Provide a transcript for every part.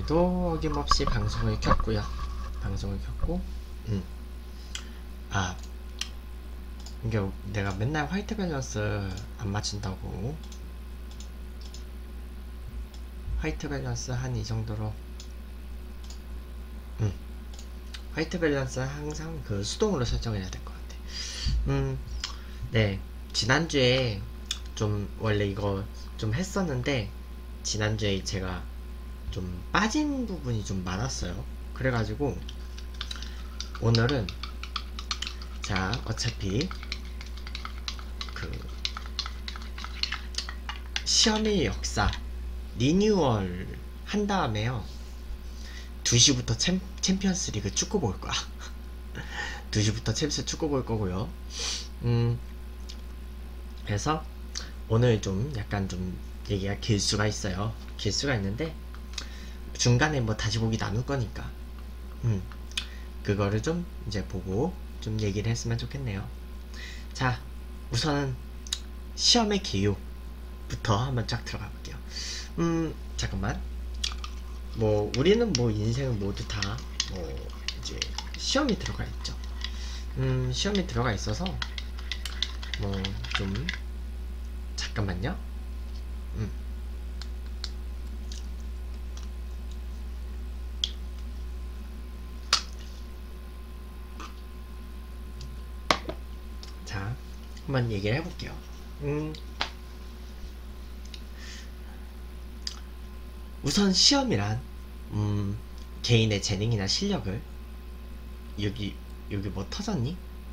오늘도 어김없이 방송을 켰고요. 방송을 켰고, 아, 이게 내가 맨날 화이트 밸런스 안 맞춘다고. 화이트 밸런스 한 이 정도로, 화이트 밸런스 항상 그 수동으로 설정해야 될 것 같아. 네, 지난주에 좀 원래 이거 좀 했었는데 지난주에 제가 좀 빠진 부분이 좀 많았어요. 그래가지고 오늘은 자 어차피 그 시험의 역사 리뉴얼 한 다음에요 2시부터 챔피언스 리그 축구 볼 거야. 2시부터 챔스 축구 볼 거고요. 그래서 오늘 좀 약간 좀 얘기가 길 수가 있어요. 길 수가 있는데 중간에 뭐 다시 보기 나눌 거니까 그거를 좀 이제 보고 좀 얘기를 했으면 좋겠네요. 자, 우선은 시험의 개요부터 한번 쫙 들어가 볼게요. 잠깐만. 뭐 우리는 뭐 인생 모두 다 뭐 이제 시험이 들어가 있죠. 시험이 들어가 있어서 뭐 좀 잠깐만요. 자, 한번 얘기를 해볼게요. 우선 시험이란 개인의 재능이나 실력을 여기 뭐 터졌니?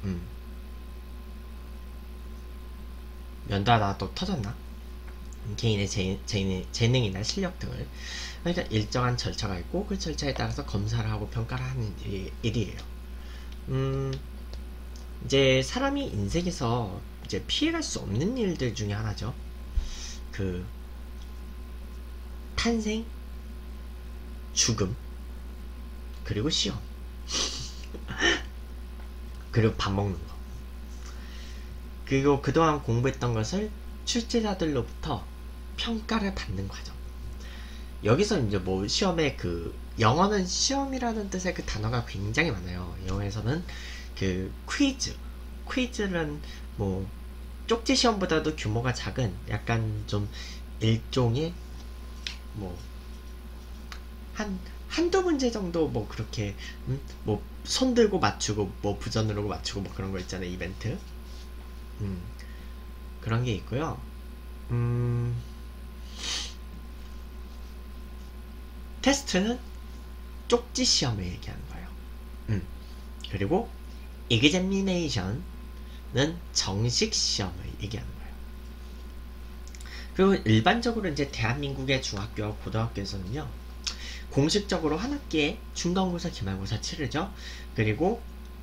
연달아 또 터졌나? 개인의 재능이나 실력 등을 그러니까 일정한 절차가 있고 그 절차에 따라서 검사를 하고 평가를 하는 일이에요. 이제 사람이 인생에서 이제 피해갈 수 없는 일들 중에 하나죠. 그 탄생, 죽음, 그리고 시험, 그리고 밥 먹는 거. 그리고 그동안 공부했던 것을 출제자들로부터 평가를 받는 과정. 여기서 이제 뭐 시험에 그 영어는 시험이라는 뜻의 그 단어가 굉장히 많아요. 영어에서는 그 퀴즈는 뭐 쪽지 시험보다도 규모가 작은 약간 좀 일종의 뭐 한두 문제 정도 뭐 그렇게 뭐 손 들고 맞추고 뭐 부전 누르고 맞추고 뭐 그런 거 있잖아요. 이벤트 그런 게 있고요. 테스트는 쪽지 시험을 얘기하는 거예요. 그리고 examination은 정식 시험을 얘기하는 거예요. 그리고 일반적으로 이제 대한민국의 중학교와 고등학교에서는요 공식적으로 한 학기에 중간고사, 기말고사 치르죠. 그리고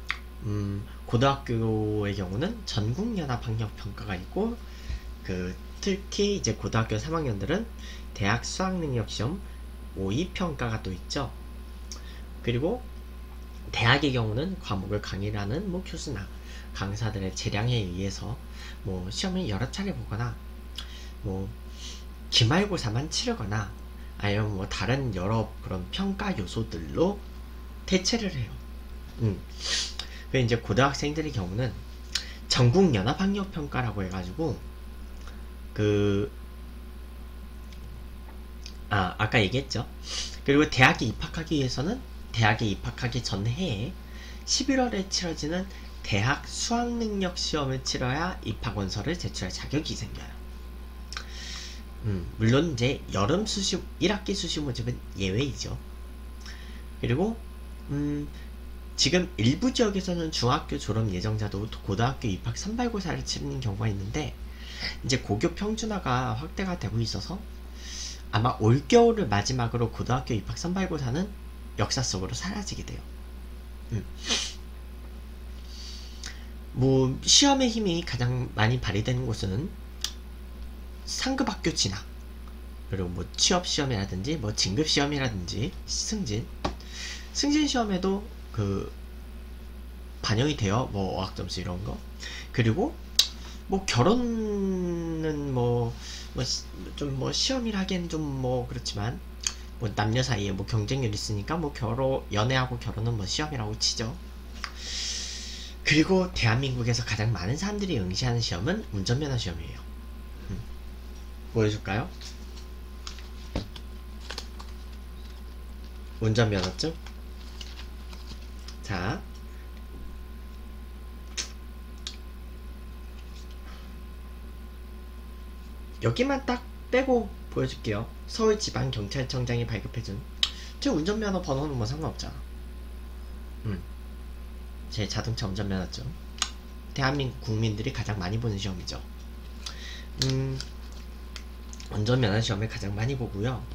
고등학교의 경우는 전국연합학력평가가 있고 그 특히 이제 고등학교 3학년들은 대학 수학능력시험 모의평가가 또 있죠. 그리고 대학의 경우는 과목을 강의를 하는 뭐 교수나 강사들의 재량에 의해서 뭐 시험을 여러 차례 보거나 뭐 기말고사만 치르거나 아니면 뭐 다른 여러 그런 평가 요소들로 대체를 해요. 그 이제 고등학생들의 경우는 전국연합학력평가라고 해가지고 아까 얘기했죠. 그리고 대학에 입학하기 위해서는 대학에 입학하기 전 해에 11월에 치러지는 대학 수학능력 시험을 치러야 입학원서를 제출할 자격이 생겨요. 물론 이제 여름 수시 1학기 수시 모집은 예외이죠. 그리고 지금 일부 지역에서는 중학교 졸업 예정자도 고등학교 입학 선발고사를 치르는 경우가 있는데 이제 고교 평준화가 확대가 되고 있어서 아마 올겨울을 마지막으로 고등학교 입학 선발고사는 역사 속으로 사라지게 돼요. 뭐 시험의 힘이 가장 많이 발휘되는 곳은 상급학교 진학, 그리고 뭐 취업시험이라든지 뭐 진급시험이라든지 승진 시험에도 그 반영이 돼요. 뭐 어학점수 이런 거. 그리고 뭐 결혼은 뭐 좀 뭐 시험이라 하기엔 좀 뭐 그렇지만 뭐 남녀 사이에 뭐 경쟁률 있으니까 뭐 연애하고 결혼은 뭐 시험이라고 치죠. 그리고 대한민국에서 가장 많은 사람들이 응시하는 시험은 운전면허 시험이에요. 보여줄까요? 운전면허증. 자, 여기만 딱 빼고 보여줄게요. 서울지방경찰청장이 발급해준 제 운전면허 번호는 뭐 상관없잖아. 제 자동차 운전면허증. 대한민국 국민들이 가장 많이 보는 시험이죠. 운전면허 시험을 가장 많이 보고요.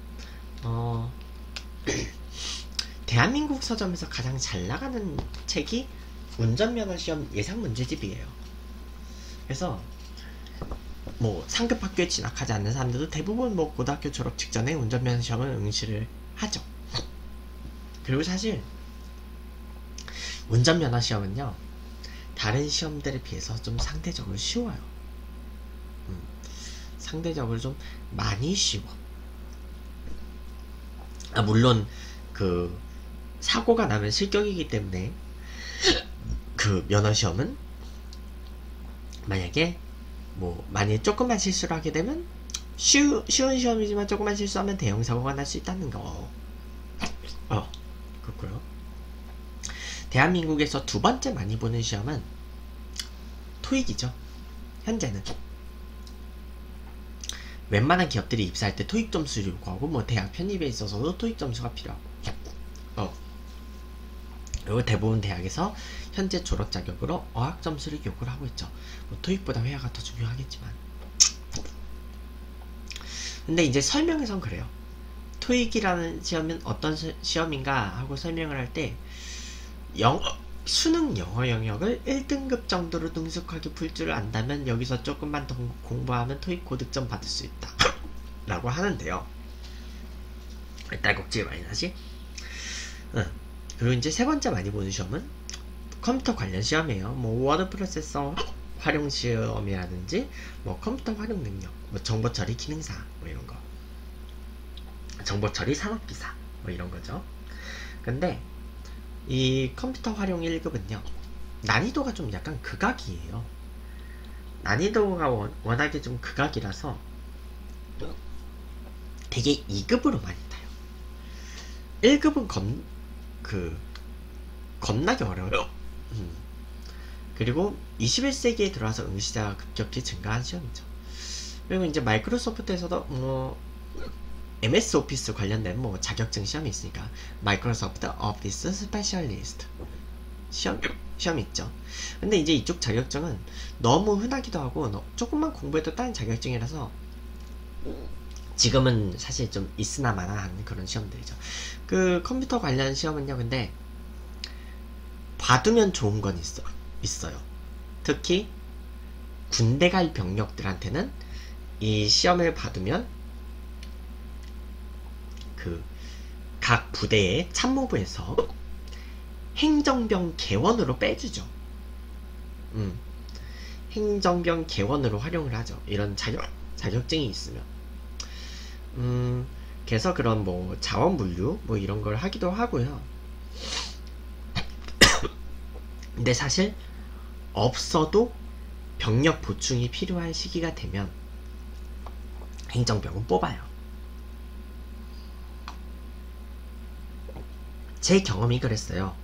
대한민국 서점에서 가장 잘 나가는 책이 운전면허 시험 예상 문제집이에요. 그래서 뭐 상급 학교에 진학하지 않는 사람들도 대부분 뭐 고등학교 졸업 직전에 운전면허 시험을 응시를 하죠. 그리고 사실 운전면허 시험은요, 다른 시험들에 비해서 좀 상대적으로 쉬워요. 상대적으로 좀 많이 쉬워. 물론 그 사고가 나면 실격이기 때문에 그 면허 시험은 만약에 조금만 실수를 하게 되면 쉬운 시험이지만 조금만 실수하면 대형 사고가 날 수 있다는 거. 그렇고요. 대한민국에서 두 번째 많이 보는 시험은 토익이죠. 현재는 웬만한 기업들이 입사할 때 토익 점수를 요구하고 뭐 대학 편입에 있어서도 토익 점수가 필요하고 그리고 대부분 대학에서 현재 졸업 자격으로 어학 점수를 요구를 하고 있죠. 뭐 토익보다 회화가 더 중요하겠지만, 근데 이제 설명에선 그래요. 토익이라는 시험은 어떤 시험인가 하고 설명을 할 때 수능 영어 영역을 1등급 정도로 능숙하게 풀 줄 안다면 여기서 조금만 더 공부하면 토익 고득점 받을 수 있다 라고 하는데요. 딸꾹질 많이 나지? 그리고 이제 세 번째 많이 보는 시험은 컴퓨터 관련 시험이에요. 뭐 워드 프로세서 활용 시험이라든지 뭐 컴퓨터 활용 능력, 뭐 정보 처리 기능사, 뭐 이런 거, 정보 처리 산업기사, 뭐 이런 거죠. 근데 이 컴퓨터 활용 1급은요, 난이도가 좀 약간 극악이에요. 난이도가 워낙에 좀 극악이라서 되게 2급으로 많이 타요. 1급은 겁나게 어려워요. 그리고 21세기에 들어와서 응시자가 급격히 증가한 시험이죠. 그리고 이제 마이크로소프트에서도 MS 오피스 관련된 뭐 자격증 시험이 있으니까 마이크로소프트 오피스 스페셜리스트 시험이 있죠. 근데 이제 이쪽 자격증은 너무 흔하기도 하고 조금만 공부해도 따는 자격증이라서 지금은 사실 좀 있으나마나한 그런 시험들이죠. 그 컴퓨터 관련 시험은요, 근데 봐두면 좋은 건 있어요. 특히 군대 갈 병력들한테는 이 시험을 봐두면 그 각 부대의 참모부에서 행정병 개원으로 빼주죠. 행정병 개원으로 활용을 하죠. 이런 자격증이 있으면. 그래서 그런 뭐 자원 분류 뭐 이런 걸 하기도 하고요. 근데 사실 없어도 병력 보충이 필요한 시기가 되면 행정병은 뽑아요. 제 경험이 그랬어요.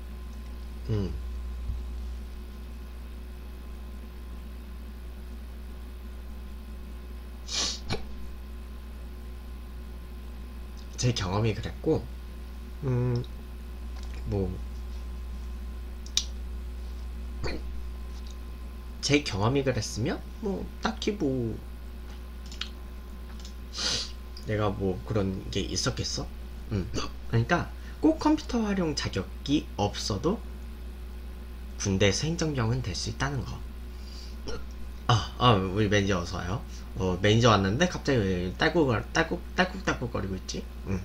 제 경험이 그랬고, 제 경험이 그랬으면 딱히 내가 그런 게 있었겠어? 그러니까 꼭 컴퓨터 활용 자격이 없어도 군대에서 행정병은 될 수 있다는 거. 우리 매니저 어서와요. 매니저 왔는데 갑자기 왜 딸꾹거리고 있지?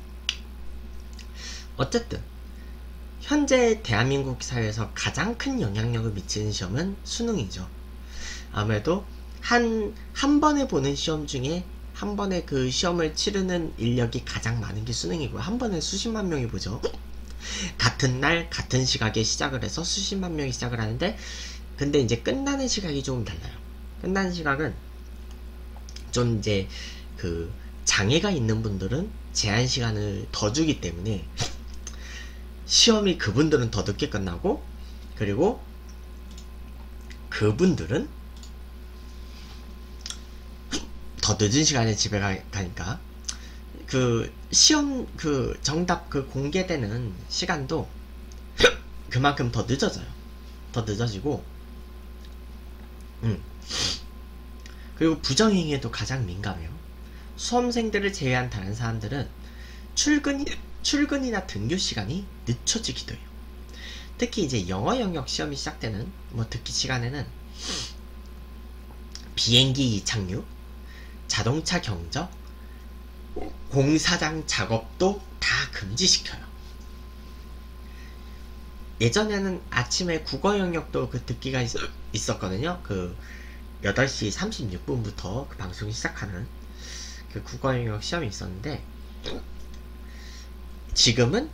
어쨌든 현재 대한민국 사회에서 가장 큰 영향력을 미치는 시험은 수능이죠. 아무래도 한 번에 보는 시험 중에 한 번에 그 시험을 치르는 인력이 가장 많은 게 수능이고요. 한 번에 수십만 명이 보죠. 같은 날 같은 시각에 시작을 해서 수십만 명이 시작을 하는데, 근데 이제 끝나는 시각이 조금 달라요. 끝나는 시각은 좀 이제 그 장애가 있는 분들은 제한 시간을 더 주기 때문에 시험이 그분들은 더 늦게 끝나고, 그리고 그분들은 더 늦은 시간에 집에 가니까 그 시험 그 정답 그 공개되는 시간도 그만큼 더 늦어져요. 더 늦어지고, 그리고 부정행위에도 가장 민감해요. 수험생들을 제외한 다른 사람들은 출근이나 등교 시간이 늦춰지기도 해요. 특히 이제 영어 영역 시험이 시작되는 뭐 듣기 시간에는 비행기 착륙, 자동차 경적, 공사장 작업도 다 금지시켜요. 예전에는 아침에 국어 영역도 그 듣기가 있었거든요. 그 8시 36분부터 그 방송이 시작하는 그 국어 영역 시험이 있었는데, 지금은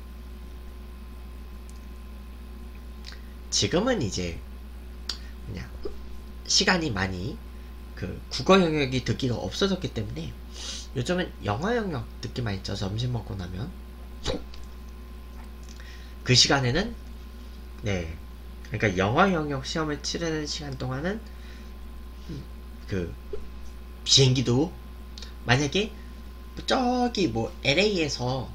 이제 그냥 시간이 많이 그 국어 영역이 듣기가 없어졌기 때문에 요즘은 영어 영역 듣기만 있죠. 점심 먹고 나면 그 시간에는, 네, 그러니까 영어 영역 시험을 치르는 시간 동안은 그 비행기도 만약에 저기 뭐 LA에서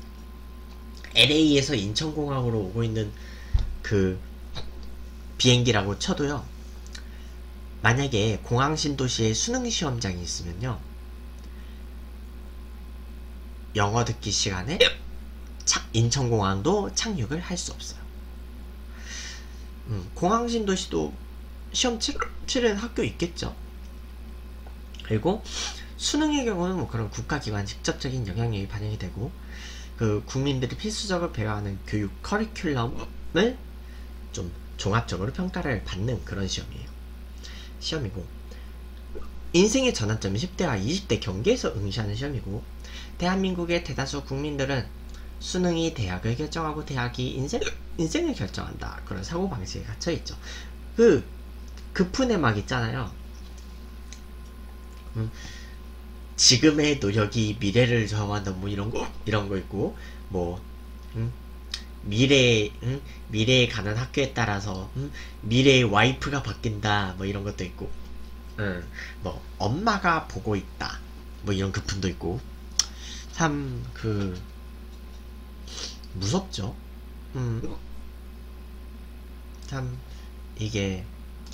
인천공항으로 오고 있는 그 비행기라고 쳐도요, 만약에 공항 신도시에 수능 시험장이 있으면요, 영어 듣기 시간에 인천공항도 착륙을 할 수 없어요. 공항 신도시도 시험 치르는 학교 있겠죠. 그리고 수능의 경우는 뭐 그런 국가기관 직접적인 영향력이 반영이 되고, 그 국민들이 필수적으로 배워야 하는 교육 커리큘럼을 좀 종합적으로 평가를 받는 그런 시험이고, 인생의 전환점이 10대와 20대 경계에서 응시하는 시험이고, 대한민국의 대다수 국민들은 수능이 대학을 결정하고 대학이 인생을 결정한다, 그런 사고방식에 갇혀있죠. 그 푸네막 있잖아요. 지금의 노력이 미래를 정한다, 뭐 이런 거 있고, 뭐 미래에 가는 학교에 따라서 미래의 와이프가 바뀐다, 뭐 이런 것도 있고, 뭐 엄마가 보고 있다, 뭐 이런 교훈도 있고, 참 무섭죠. 참 이게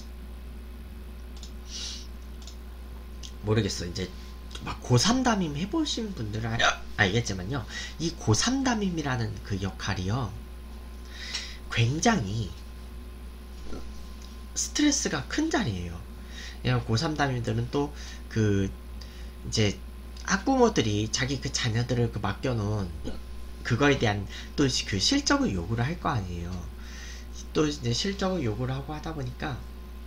모르겠어. 이제 막 고3 담임 해보신 분들은 알겠지만요, 이 고3 담임이라는 그 역할이요, 굉장히 스트레스가 큰 자리예요. 고3 담임들은 또 그 이제 학부모들이 자기 그 자녀들을 그 맡겨놓은 그거에 대한 또 그 실적을 요구를 할 거 아니에요. 또 이제 실적을 요구를 하고 하다 보니까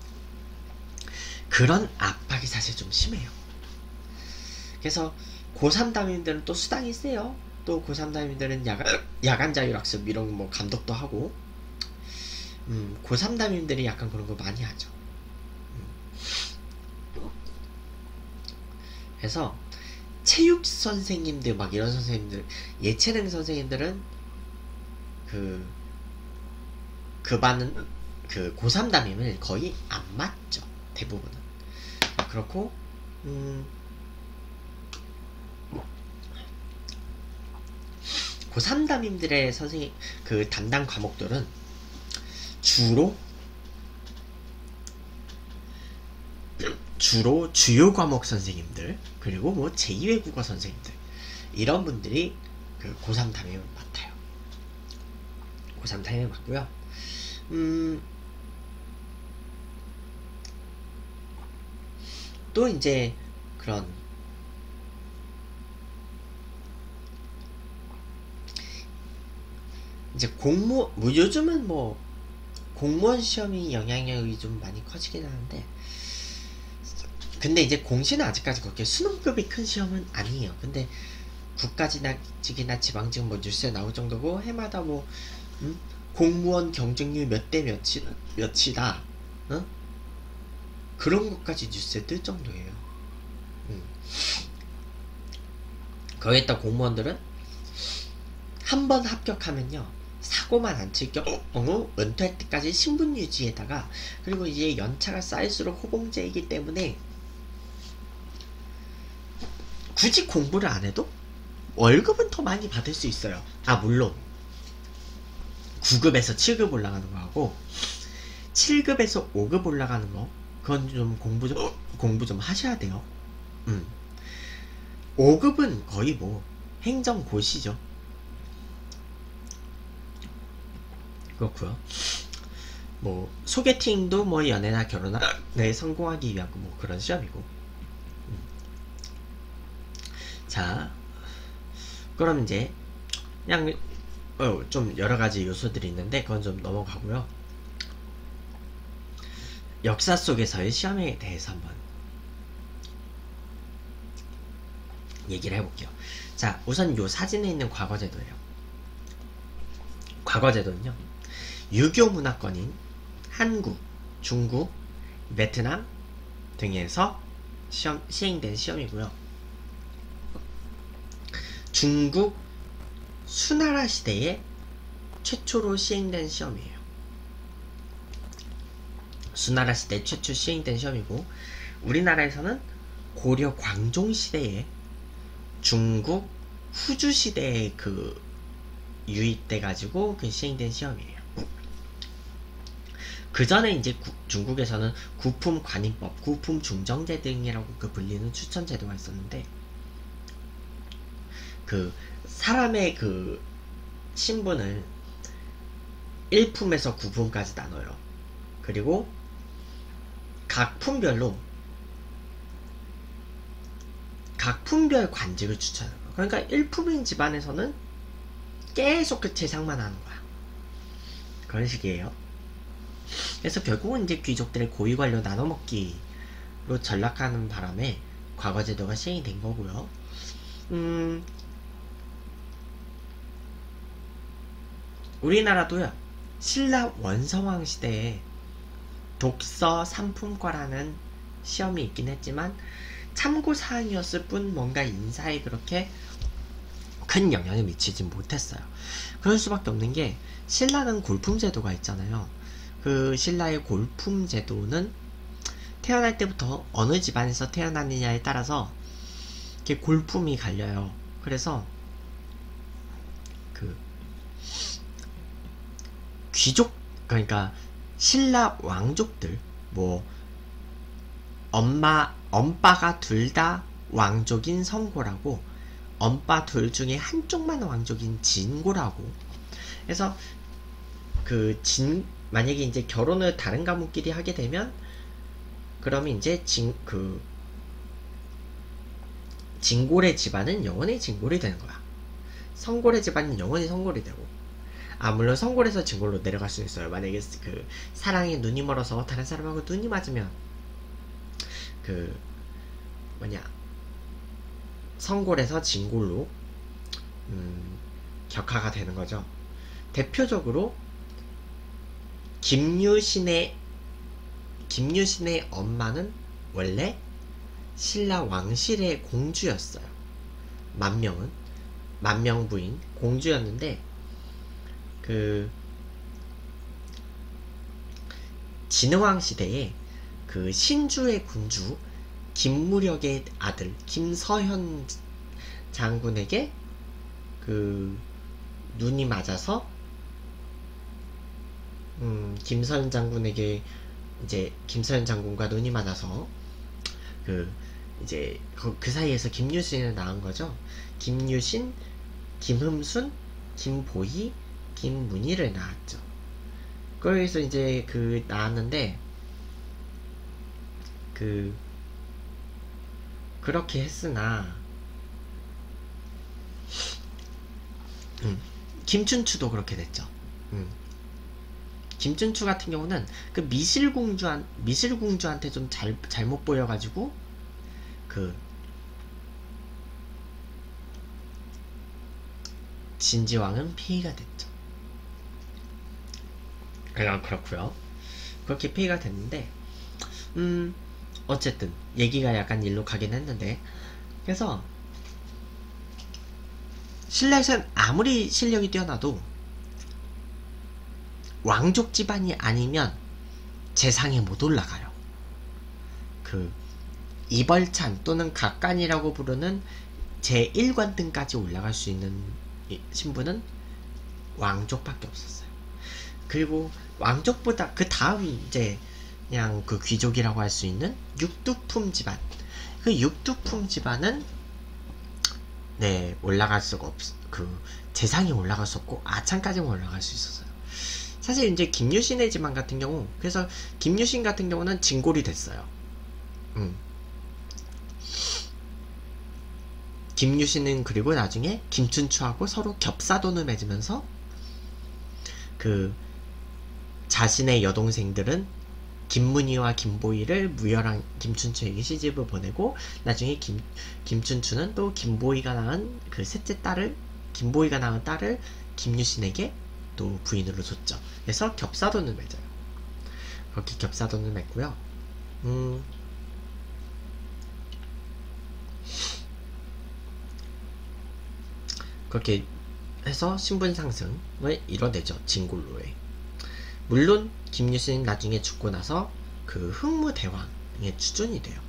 그런 압박이 사실 좀 심해요. 그래서 고3 담임들은 또 수당이 세요. 또 고3 담임들은 야간 자율학습 이런 뭐 감독도 하고, 고3 담임들이 약간 그런 거 많이 하죠. 그래서 체육 선생님들 막 이런 선생님들, 예체능 선생님들은 그 반은 그 고3 담임을 거의 안 맞죠. 대부분은. 그렇고 고3 담임들의 선생님 그 담당 과목들은 주로 주요 과목 선생님들, 그리고 뭐 제2외국어 선생님들, 이런 분들이 그 고3 담임을 맡아요. 고3 담임을 맡고요. 또 이제 그런 이제 요즘은 뭐 공무원 시험이 영향력이 좀 많이 커지긴 하는데, 근데 이제 공시는 아직까지 그렇게 수능급이 큰 시험은 아니에요. 근데 국가직이나 지방직 뭐 뉴스에 나올 정도고, 해마다 뭐 공무원 경쟁률 몇 대 몇이다, 그런 것까지 뉴스에 뜰 정도예요. 거기에다 공무원들은 한 번 합격하면요, 사고만 안 칠 경우 은퇴할 때까지 신분 유지에다가, 그리고 이제 연차가 쌓일수록 호봉제이기 때문에 굳이 공부를 안 해도 월급은 더 많이 받을 수 있어요. 아, 물론 9급에서 7급 올라가는 거하고 7급에서 5급 올라가는 거, 그건 좀 공부 좀 하셔야 돼요. 5급은 거의 뭐 행정고시죠. 그렇고요. 뭐 소개팅도 뭐 연애나 결혼에 성공하기 위한 뭐 그런 시험이고. 자, 그럼 이제 그냥 좀 여러가지 요소들이 있는데 그건 좀 넘어가고요. 역사 속에서의 시험에 대해서 한번 얘기를 해볼게요. 자, 우선 요 사진에 있는 과거제도예요. 과거제도는요, 유교 문화권인 한국, 중국, 베트남 등에서 시행된 시험이고요. 중국 수나라 시대에 최초로 시행된 시험이에요. 수나라 시대 최초 시행된 시험이고, 우리나라에서는 고려 광종 시대에 중국 후주 시대에 그 유입돼 가지고 그 시행된 시험이에요. 그 전에 이제 중국에서는 구품 관인법, 구품 중정제 등이라고 그 불리는 추천 제도가 있었는데, 그 사람의 그 신분을 1품에서 9품까지 나눠요. 그리고 각 품별로 각 품별 관직을 추천해요. 그러니까 1품인 집안에서는 계속 그 재상만 하는 거야. 그런 식이에요. 그래서 결국은 이제 귀족들의 고위 관료 나눠먹기로 전락하는 바람에 과거제도가 시행이 된 거고요. 우리나라도요, 신라 원성왕 시대에 독서 3품과라는 시험이 있긴 했지만 참고사항이었을 뿐 뭔가 인사에 그렇게 큰 영향을 미치진 못했어요. 그럴 수밖에 없는 게, 신라는 골품제도가 있잖아요. 그 신라의 골품제도는 태어날 때부터 어느 집안에서 태어났느냐에 따라서 이렇게 골품이 갈려요. 그래서 그 귀족, 그러니까 신라 왕족들, 뭐 엄빠가 둘 다 왕족인 성고라고, 엄빠 둘 중에 한쪽만 왕족인 진고라고. 그래서 만약에 이제 결혼을 다른 가문끼리 하게 되면, 그러면 이제 진골의 집안은 영원히 진골이 되는 거야. 성골의 집안은 영원히 성골이 되고. 물론 성골에서 진골로 내려갈 수 있어요. 만약에 그 사랑에 눈이 멀어서 다른 사람하고 눈이 맞으면 성골에서 진골로 격하가 되는 거죠. 대표적으로 김유신의 엄마는 원래 신라 왕실의 공주였어요. 만명 부인 공주였는데, 그 진흥왕 시대에 그 신주의 군주 김무력의 아들 김서현 장군에게 그 눈이 맞아서, 김서현 장군과 눈이 맞아서 이제 그 사이에서 김유신을 낳은 거죠. 김유신, 김흠순, 김보희, 김문희를 낳았죠. 그래서 이제 낳았는데, 그렇게 했으나 김춘추도 그렇게 됐죠. 김춘추 같은 경우는 그 미실공주한테 좀 잘못 보여가지고 그 진지왕은 폐위가 됐죠. 그렇고요. 그렇게 폐위가 됐는데 어쨌든 얘기가 약간 일로 가긴 했는데, 그래서 신라에선 아무리 실력이 뛰어나도 왕족 집안이 아니면 재상에 못 올라가요. 그 이벌찬 또는 각간이라고 부르는 제1관등까지 올라갈 수 있는 신분은 왕족밖에 없었어요. 그리고 왕족보다 그 다음 이제 그냥 그 귀족이라고 할 수 있는 육두품 집안. 그 육두품 집안은 네, 올라갈 수가 그 재상이 올라갈 수 없고 아창까지만 올라갈 수 있었어요. 사실 이제 김유신의 집안 같은 경우, 그래서 김유신 같은 경우는 진골이 됐어요. 김유신은 그리고 나중에 김춘추하고 서로 겹사돈을 맺으면서 그 자신의 여동생들은 김문희와 김보희를 무열한 김춘추에게 시집을 보내고, 나중에 김춘추는 또 김보희가 낳은 그 셋째 딸을, 김보희가 낳은 딸을 김유신에게 또 부인으로 줬죠. 그래서 겹사돈을 맺어요. 그렇게 겹사돈을 맺고요. 그렇게 해서 신분 상승을 이뤄내죠. 진골로에. 물론 김유신은 나중에 죽고 나서 그 흥무대왕에 추존이 돼요.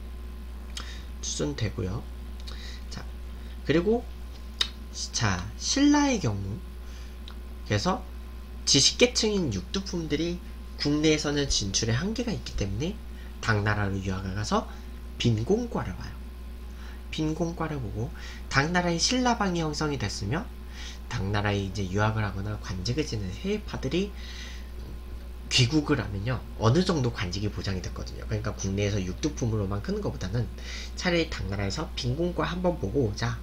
추존되고요. 자, 그리고 자, 신라의 경우, 그래서 지식계층인 육두품들이 국내에서는 진출의 한계가 있기 때문에 당나라로 유학을 가서 빈공과를 와요. 빈공과를 보고 당나라의 신라방이 형성이 됐으며, 당나라에 이제 유학을 하거나 관직을 지는 해외파들이 귀국을 하면요, 어느 정도 관직이 보장이 됐거든요. 그러니까 국내에서 육두품으로만 크는 것보다는 차라리 당나라에서 빈공과 한번 보고 오자.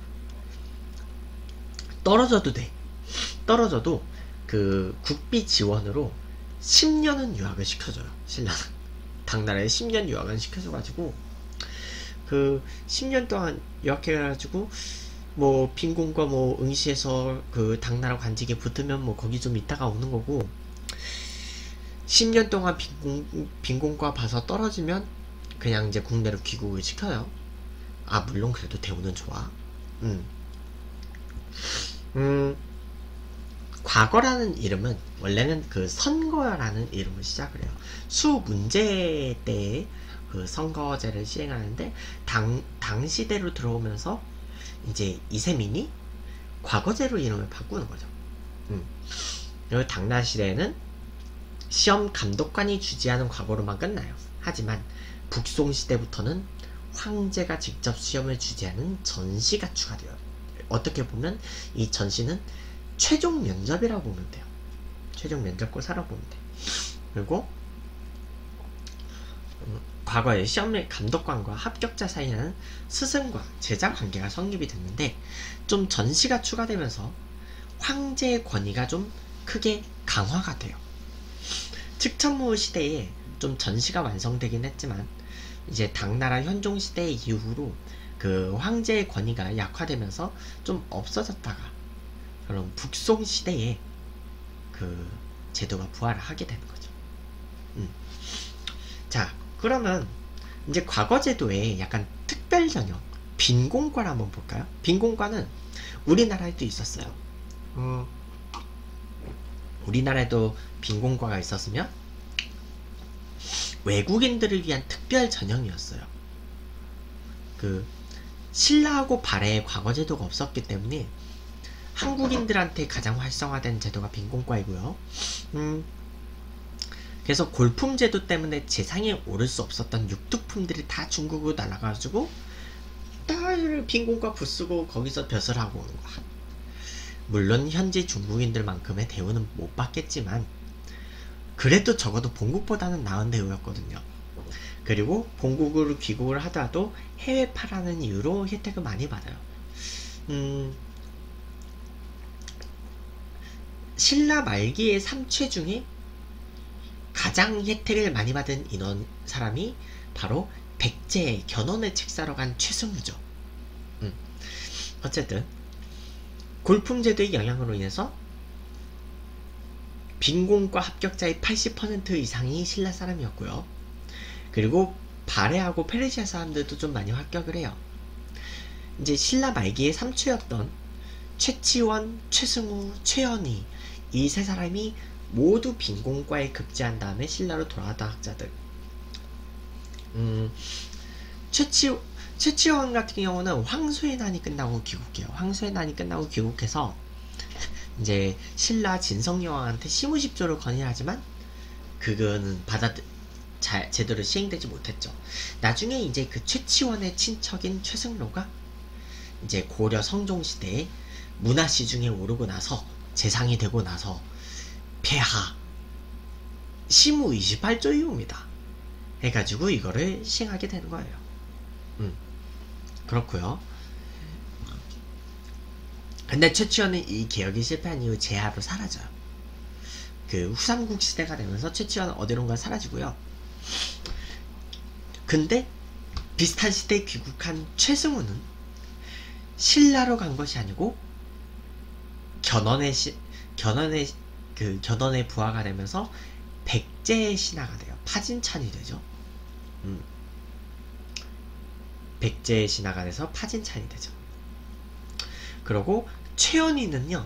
떨어져도 돼. 떨어져도 그 국비 지원으로 10년은 유학을 시켜줘요. 신라는 당나라에 10년 유학을 시켜줘가지고 그 10년 동안 유학해가지고 뭐 빈공과 뭐 응시해서 그 당나라 관직에 붙으면 뭐 거기 좀 있다가 오는 거고, 10년 동안 빈공과 봐서 떨어지면 그냥 이제 국내로 귀국을 시켜요. 아, 물론 그래도 대우는 좋아. 과거라는 이름은 원래는 그 선거라는 이름을 시작을 해요. 수 문제 때에 그 선거제를 시행하는데, 당시대로 들어오면서 이제 이세민이 과거제로 이름을 바꾸는 거죠. 그리고 당나라 시대에는 시험 감독관이 주재하는 과거로만 끝나요. 하지만 북송 시대부터는 황제가 직접 시험을 주재하는 전시가 추가돼요. 어떻게 보면 이 전시는 최종 면접이라고 보면 돼요. 최종 면접고사라고 보면 돼요. 그리고 과거에 시험의 감독관과 합격자 사이에는 스승과 제자 관계가 성립이 됐는데, 좀 전시가 추가되면서 황제의 권위가 좀 크게 강화가 돼요. 측천무 시대에 좀 전시가 완성되긴 했지만, 이제 당나라 현종 시대 이후로 그 황제의 권위가 약화되면서 좀 없어졌다가, 그럼 북송 시대에 그 제도가 부활을 하게 되는 거죠. 자, 그러면 이제 과거 제도의 약간 특별 전형 빈공과를 한번 볼까요? 빈공과는 우리나라에도 있었어요. 우리나라에도 빈공과가 있었으며 외국인들을 위한 특별 전형이었어요. 그 신라하고 발해의 과거 제도가 없었기 때문에 한국인들한테 가장 활성화된 제도가 빈공과이고요. 그래서 골품 제도 때문에 재상에 오를 수 없었던 육두품들이 다 중국으로 날아가지고 딸 빈공과 부수고 거기서 벼슬 하고 오는 거야. 물론 현지 중국인들만큼의 대우는 못 받겠지만 그래도 적어도 본국보다는 나은 대우였거든요. 그리고 본국으로 귀국을 하더라도 해외파라는 이유로 혜택을 많이 받아요. 신라 말기의 삼최 중에 가장 혜택을 많이 받은 사람이 바로 백제 견훤의 책사로 간 최승우죠. 어쨌든 골품제도의 영향으로 인해서 빈공과 합격자의 80% 이상이 신라 사람이었고요. 그리고 발해하고 페르시아 사람들도 좀 많이 합격을 해요. 이제 신라 말기의 삼추였던 최치원, 최승우, 최연희 이 세 사람이 모두 빈공과에 급제한 다음에 신라로 돌아왔던 학자들. 최치원 같은 경우는 황소의 난이 끝나고 귀국해요. 황소의 난이 끝나고 귀국해서 이제 신라 진성여왕한테 시무십조를 건의하지만 그거는 제대로 시행되지 못했죠. 나중에 이제 그 최치원의 친척인 최승로가 이제 고려 성종시대에 문화시중에 오르고 나서 재상이 되고 나서 폐하 시무 28조 이후입니다. 해가지고 이거를 시행하게 되는 거예요. 그렇고요. 근데 최치원은 이 개혁이 실패한 이후 제하로 사라져요. 그 후삼국 시대가 되면서 최치원은 어디론가 사라지고요. 근데 비슷한 시대에 귀국한 최승우는 신라로 간 것이 아니고 견훤의 부하가 되면서 백제의 신하가 돼요. 파진찬이 되죠. 백제의 신하가 돼서 파진찬이 되죠. 그리고 최연희는요,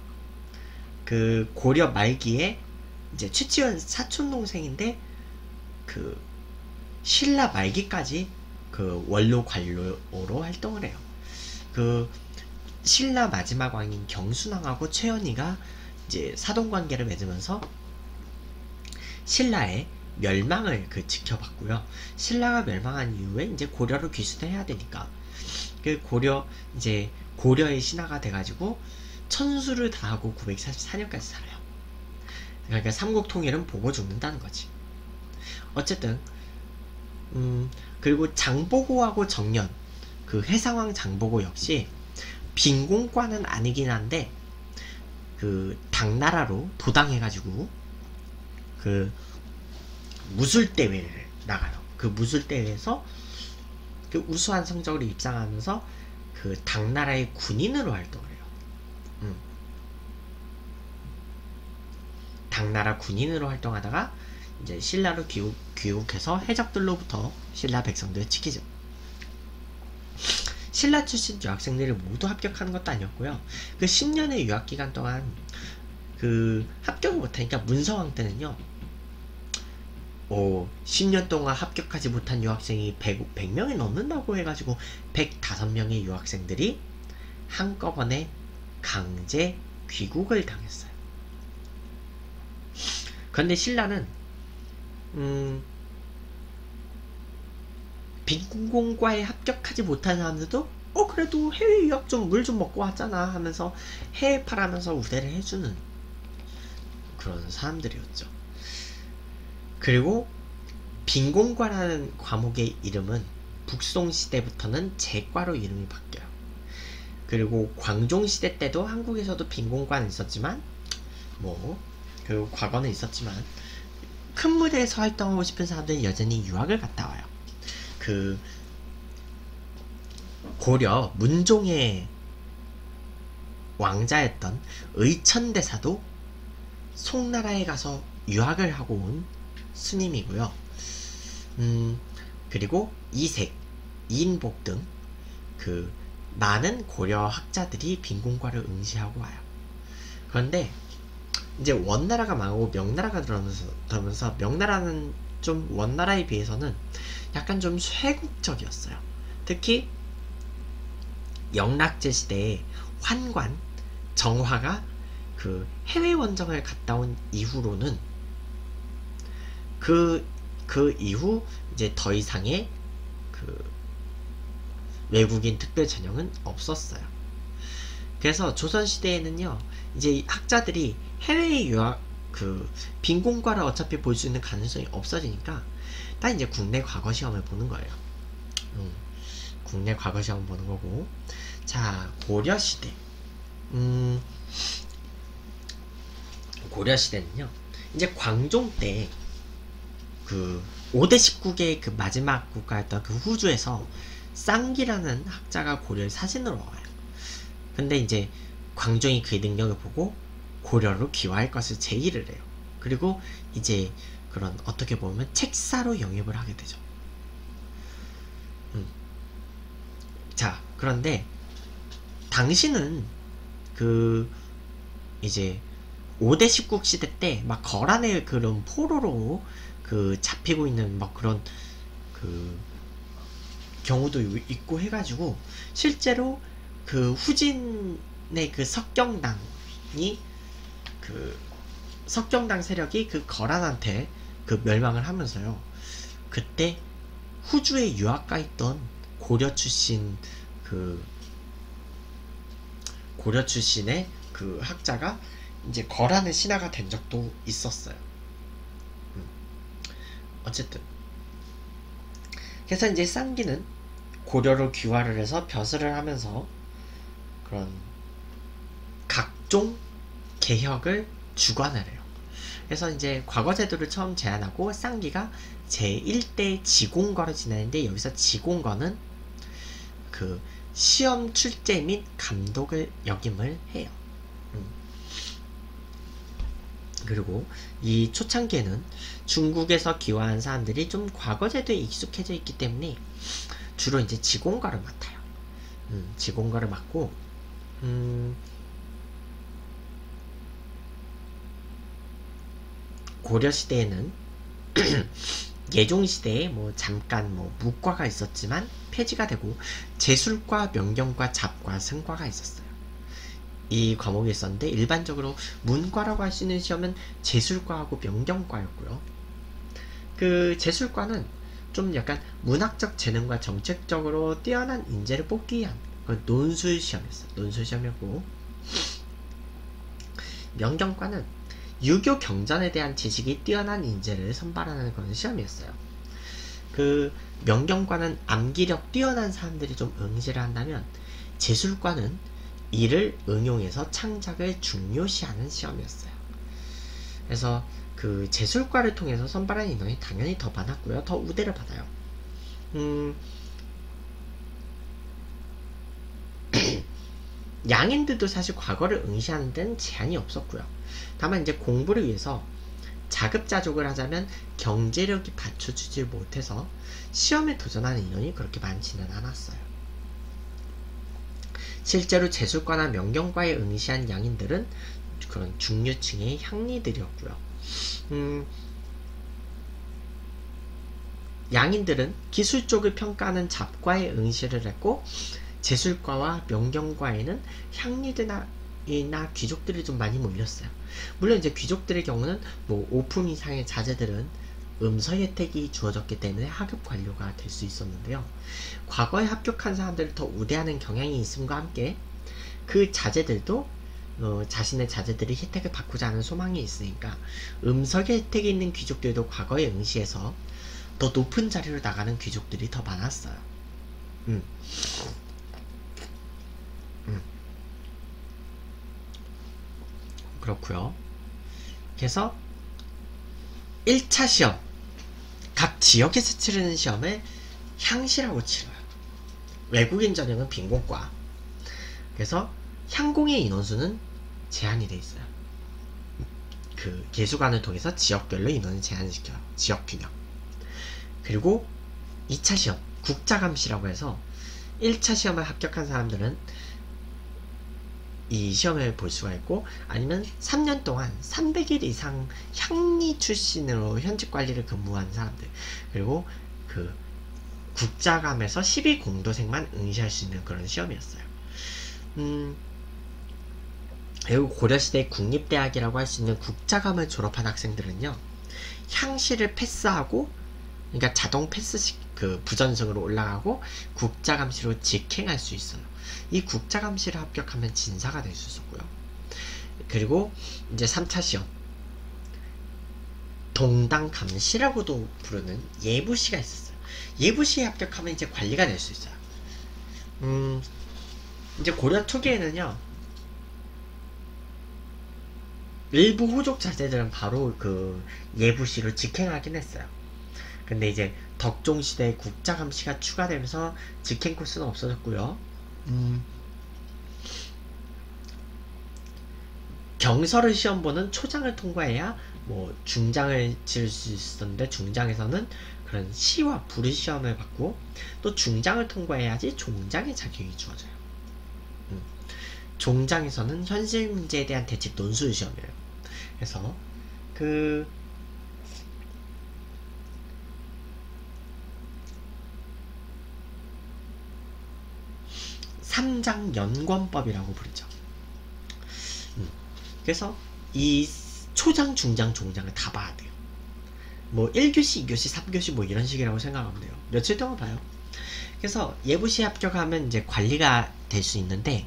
그 고려 말기에 이제 최치원 사촌 동생인데 그 신라 말기까지 그 원로 관료로 활동을 해요. 그 신라 마지막 왕인 경순왕하고 최연희가 이제 사돈관계를 맺으면서 신라의 멸망을 지켜봤고요. 신라가 멸망한 이후에 이제 고려로 귀순해야 되니까 그 고려의 신하가 돼가지고 천수를 다하고 944년까지 살아요. 그러니까 삼국 통일은 보고 죽는다는 거지. 어쨌든 그리고 장보고하고 정년, 그 해상왕 장보고 역시 빈공과는 아니긴 한데 그 당나라로 도당해가지고 그 무술대회를 나가요. 그 무술대회에서 그 우수한 성적으로 입상하면서 그 당나라의 군인으로 활동을 해요. 당나라 군인으로 활동하다가 이제 신라로 귀국해서 해적들로부터 신라 백성들을 지키죠. 신라 출신 유학생들이 모두 합격하는 것도 아니었고요. 그 10년의 유학기간 동안 그 합격을 못하니까 문서왕 때는요, 10년 동안 합격하지 못한 유학생이 100명이 넘는다고 해가지고 105명의 유학생들이 한꺼번에 강제 귀국을 당했어요. 그런데 신라는 빈공과에 합격하지 못한 사람들도 그래도 해외 유학 좀 물 좀 먹고 왔잖아 하면서 해외파라면서 우대를 해주는 그런 사람들이었죠. 그리고 빈공과라는 과목의 이름은 북송시대부터는 제과로 이름이 바뀌어요. 그리고 광종시대 때도 한국에서도 빈공과는 있었지만 그 과거는 있었지만 큰 무대에서 활동하고 싶은 사람들은 여전히 유학을 갔다 와요. 그 고려 문종의 왕자였던 의천대사도 송나라에 가서 유학을 하고 온 스님이고요. 그리고 이색, 이인복 등 그 많은 고려 학자들이 빈공과를 응시하고 와요. 그런데 이제 원나라가 망하고 명나라가 들어오면서 명나라는 좀 원나라에 비해서는 약간 좀 쇄국적이었어요. 특히 영락제 시대에 환관, 정화가 그 해외 원정을 갔다 온 이후로는 그 이후 이제 더 이상의 그 외국인 특별 전형은 없었어요. 그래서 조선시대에는요, 이제 학자들이 해외에 유학, 빈공과를 어차피 볼 수 있는 가능성이 없어지니까 딱 이제 국내 과거 시험을 보는 거예요. 국내 과거 시험 보는 거고. 자, 고려시대. 고려시대는요, 이제 광종 때 5대 19개의 그 마지막 국가였던 그 후주에서 쌍기라는 학자가 고려를 사진으로 와요. 근데 이제 광종이 그의 능력을 보고 고려로 귀화할 것을 제의를 해요. 그리고 이제 그런 어떻게 보면 책사로 영입을 하게 되죠. 자, 그런데 당시는 그 이제 5대 19 시대 때 막 거란의 그런 포로로 그 잡히고 있는 막 그런 그 경우도 있고 해가지고 실제로 그 후진의 그 석경당이 그 석경당 세력이 그 거란한테 그 멸망을 하면서요. 그때 후주에 유학가 있던 고려 출신의 그 학자가 이제 거란의 신하가 된 적도 있었어요. 어쨌든 그래서 이제 쌍기는 고려로 귀화를 해서 벼슬을 하면서 그런 각종 개혁을 주관을 해요. 그래서 이제 과거 제도를 처음 제안하고 쌍기가 제1대 지공거를 지내는데, 여기서 지공거는 그 시험 출제 및 감독을 역임을 해요. 그리고 이 초창기에는 중국에서 귀화한 사람들이 좀 과거 제도에 익숙해져 있기 때문에 주로 이제 지공거를 맡아요. 지공거를 맡고 고려 시대에는 예종 시대에 뭐 잠깐 뭐 무과가 있었지만 폐지가 되고 제술과, 명경과, 잡과, 승과가 있었어요. 이 과목이 있었는데 일반적으로 문과라고 할 수 있는 시험은 제술과하고 명경과였고요. 그 제술과는 좀 약간 문학적 재능과 정책적으로 뛰어난 인재를 뽑기 위한 논술 시험이었어요. 논술 시험이었고, 명경과는 유교 경전에 대한 지식이 뛰어난 인재를 선발하는 그런 시험이었어요. 그 명경과는 암기력 뛰어난 사람들이 좀 응시를 한다면, 제술과는 이를 응용해서 창작을 중요시하는 시험이었어요. 그래서 그 제술과를 통해서 선발한 인원이 당연히 더 많았고요. 더 우대를 받아요. 양인들도 사실 과거를 응시하는 데는 제한이 없었고요. 다만 이제 공부를 위해서 자급자족을 하자면 경제력이 받쳐주지 못해서 시험에 도전하는 인원이 그렇게 많지는 않았어요. 실제로 제술과나 명경과에 응시한 양인들은 그런 중류층의 향리들이었고요. 양인들은 기술 쪽을 평가하는 잡과에 응시를 했고, 제술과와 명경과에는 향리들이나 귀족들이 좀 많이 몰렸어요. 물론 이제 귀족들의 경우는 뭐 5품 이상의 자제들은 음서 혜택이 주어졌기 때문에 하급 관료가 될 수 있었는데요. 과거에 합격한 사람들을 더 우대하는 경향이 있음과 함께 그 자제들도 자신의 자제들이 혜택을 받고자 하는 소망이 있으니까 음석의 혜택이 있는 귀족들도 과거에 응시해서 더 높은 자리로 나가는 귀족들이 더 많았어요. 그렇고요. 그래서 1차 시험, 각 지역에서 치르는 시험을 향시라고 치러요. 외국인 전형은 빈곤과. 그래서 향공의 인원수는 제한이 돼 있어요. 그 개수관을 통해서 지역별로 인원을 제한시켜요. 지역 균형. 그리고 2차 시험, 국자감시라고 해서 1차 시험을 합격한 사람들은 이 시험을 볼 수가 있고, 아니면 3년 동안 300일 이상 향리 출신으로 현직 관리를 근무한 사람들, 그리고 그 국자감에서 12공도생만 응시할 수 있는 그런 시험이었어요. 그리고 고려시대 국립대학이라고 할 수 있는 국자감을 졸업한 학생들은요, 향시를 패스하고, 그러니까 자동 패스식 그 부전승으로 올라가고 국자감시로 직행할 수 있어요. 이 국자감시를 합격하면 진사가 될 수 있었고요. 그리고 이제 3차 시험, 동당감시라고도 부르는 예부시가 있었어요. 예부시에 합격하면 이제 관리가 될 수 있어요. 이제 고려 초기에는요, 일부 호족 자제들은 바로 그 예부시로 직행하긴 했어요. 근데 이제 덕종시대에 국자감시가 추가되면서 직행 코스는 없어졌고요. 경서를 시험 보는 초장을 통과해야 뭐 중장을 칠 수 있었는데, 중장에서는 그런 시와 불의 시험을 받고, 또 중장을 통과해야지 종장의 자격이 주어져요. 종장에서는 현실 문제에 대한 대책 논술 시험이에요. 그래서 그 삼장연권법이라고 부르죠. 그래서 이 초장, 중장, 종장을 다 봐야 돼요. 뭐 1교시, 2교시, 3교시 뭐 이런 식이라고 생각하면 돼요. 며칠 동안 봐요. 그래서 예부시에 합격하면 이제 관리가 될 수 있는데,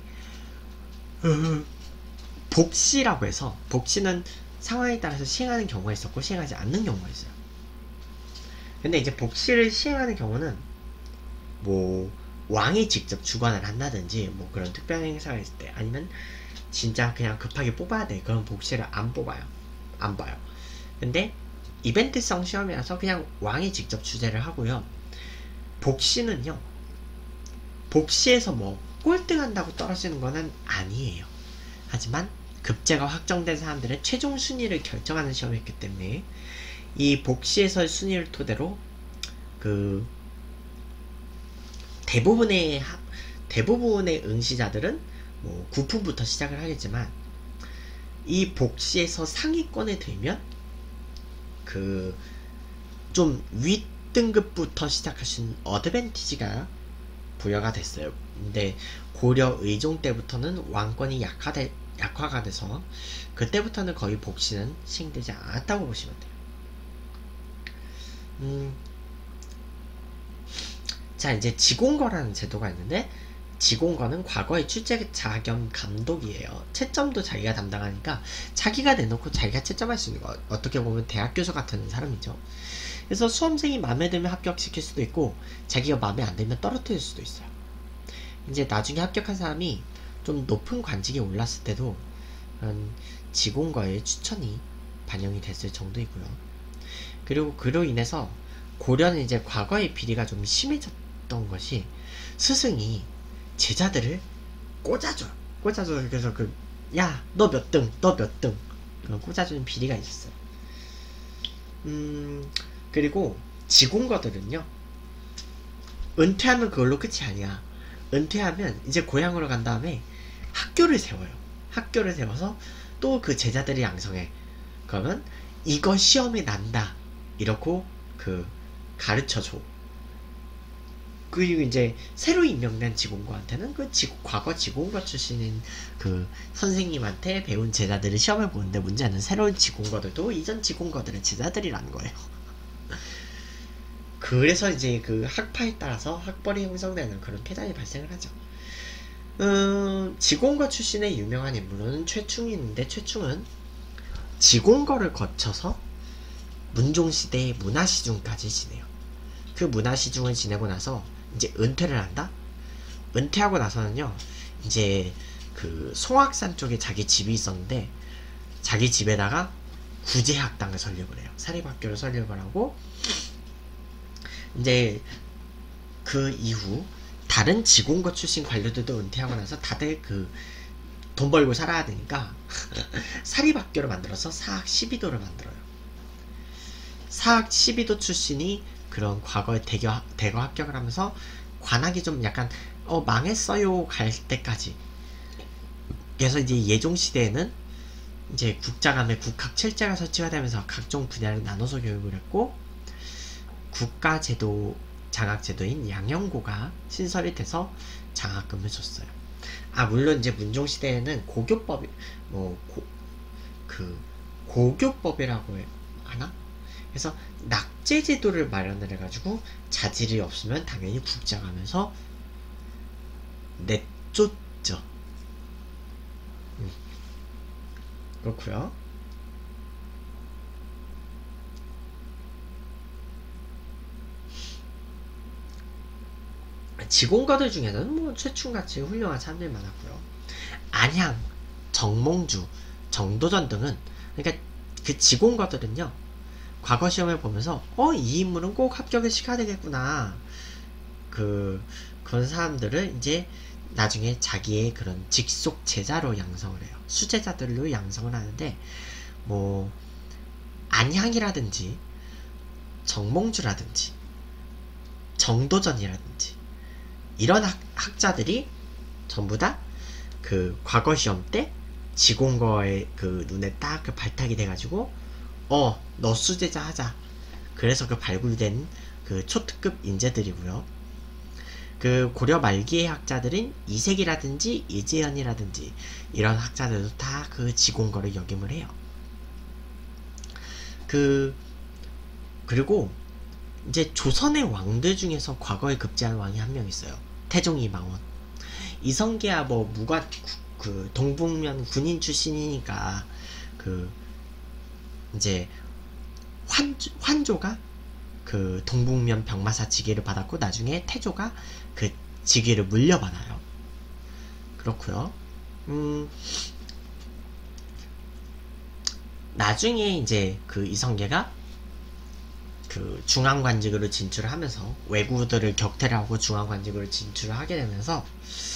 복시라고 해서, 복시는 상황에 따라서 시행하는 경우가 있었고 시행하지 않는 경우가 있어요. 근데 이제 복시를 시행하는 경우는 뭐 왕이 직접 주관을 한다든지 뭐 그런 특별한 행사가 있을 때, 아니면 진짜 그냥 급하게 뽑아야 돼, 그럼 복시를 안 뽑아요. 안 봐요. 근데 이벤트성 시험이라서 그냥 왕이 직접 주재를 하고요. 복시는요, 복시에서 뭐 꼴등한다고 떨어지는 거는 아니에요. 하지만 급제가 확정된 사람들의 최종 순위를 결정하는 시험이었기 때문에, 이 복시에서의 순위를 토대로 그 대부분의 응시자들은 뭐 9품부터 시작을 하겠지만, 이 복시에서 상위권에 들면 그 좀 윗등급부터 시작하신 어드밴티지가 부여가 됐어요. 근데 고려 의종 때부터는 왕권이 약화가 돼서 그때부터는 거의 복시는 시행되지 않았다고 보시면 돼요. 자, 이제 지공거라는 제도가 있는데, 지공거는 과거의 출제자 겸 감독이에요. 채점도 자기가 담당하니까 자기가 내놓고 자기가 채점할 수 있는 거, 어떻게 보면 대학 교수 같은 사람이죠. 그래서 수험생이 마음에 들면 합격시킬 수도 있고, 자기가 마음에 안 들면 떨어뜨릴 수도 있어요. 이제 나중에 합격한 사람이 좀 높은 관직에 올랐을 때도 지공거의 추천이 반영이 됐을 정도이고요. 그리고 그로 인해서 고려는 이제 과거의 비리가 좀 심해졌던 것이, 스승이 제자들을 꽂아줘요. 그래서 야, 너 몇 등, 너 몇 등, 꽂아주는 비리가 있었어요. 그리고 지공거들은요, 은퇴하면 그걸로 끝이 아니야. 은퇴하면 이제 고향으로 간 다음에 학교를 세워요. 학교를 세워서 또 그 제자들이 양성해. 그러면 이거 시험에 난다, 이렇게 가르쳐줘. 그리고 이제 새로 임명된 지공거한테는 과거 지공거 출신인 그 선생님한테 배운 제자들이 시험을 보는데, 문제는 새로운 지공거들도 이전 지공거들의 제자들이라는 거예요. 그래서 이제 그 학파에 따라서 학벌이 형성되는 그런 패단이 발생을 하죠. 지공거 출신의 유명한 인물은 최충이 있는데, 최충은 지공거를 거쳐서 문종시대의 문화시중까지 지내요. 그 문화시중을 지내고 나서 이제 은퇴를 한다? 은퇴하고 나서는요, 이제 그 송악산 쪽에 자기 집이 있었는데, 자기 집에다가 구제학당을 설립을 해요. 사립학교를 설립을 하고, 이제 그 이후 다른 지공거 출신 관료들도 은퇴하고 나서 다들 돈 벌고 살아야 되니까 사립학교를 만들어서 사학 12도를 만들어요. 사학 12도 출신이 그런 과거에 대거 합격을 하면서 관학이 좀 약간 망했어요 갈 때까지. 그래서 이제 예종시대에는 이제 국자감에 국학 7제가 설치가 되면서 각종 분야를 나눠서 교육을 했고, 국가제도 장학제도인 양형고가 신설이 돼서 장학금을 줬어요. 물론 이제 문종시대에는 고교법이 고교법이라고 하나? 그래서 낙제제도를 마련을 해가지고 자질이 없으면 당연히 국자가면서 내쫓죠. 그렇구요. 지공가들 중에는 뭐 최충같이 훌륭한 사람들이 많았고요. 안향, 정몽주, 정도전 등은, 그러니까 그 지공가들은요, 과거 시험을 보면서 이 인물은 꼭 합격을 시켜야 되겠구나. 그런 사람들을 이제 나중에 자기의 그런 직속 제자로 양성을 해요. 수제자들로 양성을 하는데, 뭐 안향이라든지 정몽주라든지 정도전이라든지 이런 학자들이 전부 다 그 과거 시험 때 지공거의 그 눈에 딱 그 발탁이 돼가지고 너 수제자 하자. 그래서 그 발굴된 그 초특급 인재들이고요. 그 고려 말기의 학자들인 이색이라든지 이재현이라든지 이런 학자들도 다 그 지공거를 역임을 해요. 그리고 이제 조선의 왕들 중에서 과거에 급제한 왕이 한 명 있어요. 태종 이방원. 이성계야 뭐 무관 그 동북면 군인 출신이니까 이제 환조가 그 동북면 병마사 직위를 받았고, 나중에 태조가 그 직위를 물려받아요. 그렇고요. 나중에 이제 그 이성계가 그 중앙관직으로 진출을 하면서 왜구들을 격퇴를 하고 중앙관직으로 진출을 하게 되면서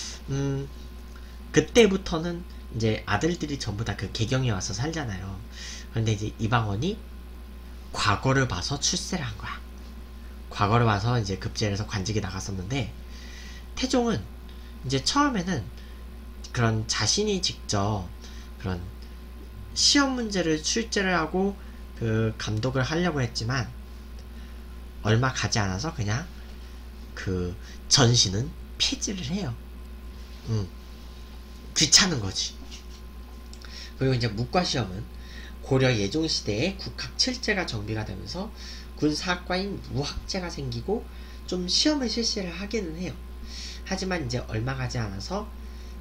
그때부터는 이제 아들들이 전부 다 그 개경에 와서 살잖아요. 그런데 이제 이방원이 과거를 봐서 출세를 한 거야. 과거를 봐서 이제 급제를 해서 관직이 나갔었는데, 태종은 이제 처음에는 그런 자신이 직접 그런 시험 문제를 출제를 하고 그 감독을 하려고 했지만 얼마 가지 않아서 그냥 그 전시는 폐지를 해요. 귀찮은 거지. 그리고 이제 묵과시험은 고려 예종시대에 국학 7제가 정비가 되면서 군사학과인 무학제가 생기고 좀 시험을 실시를 하기는 해요. 하지만 이제 얼마 가지 않아서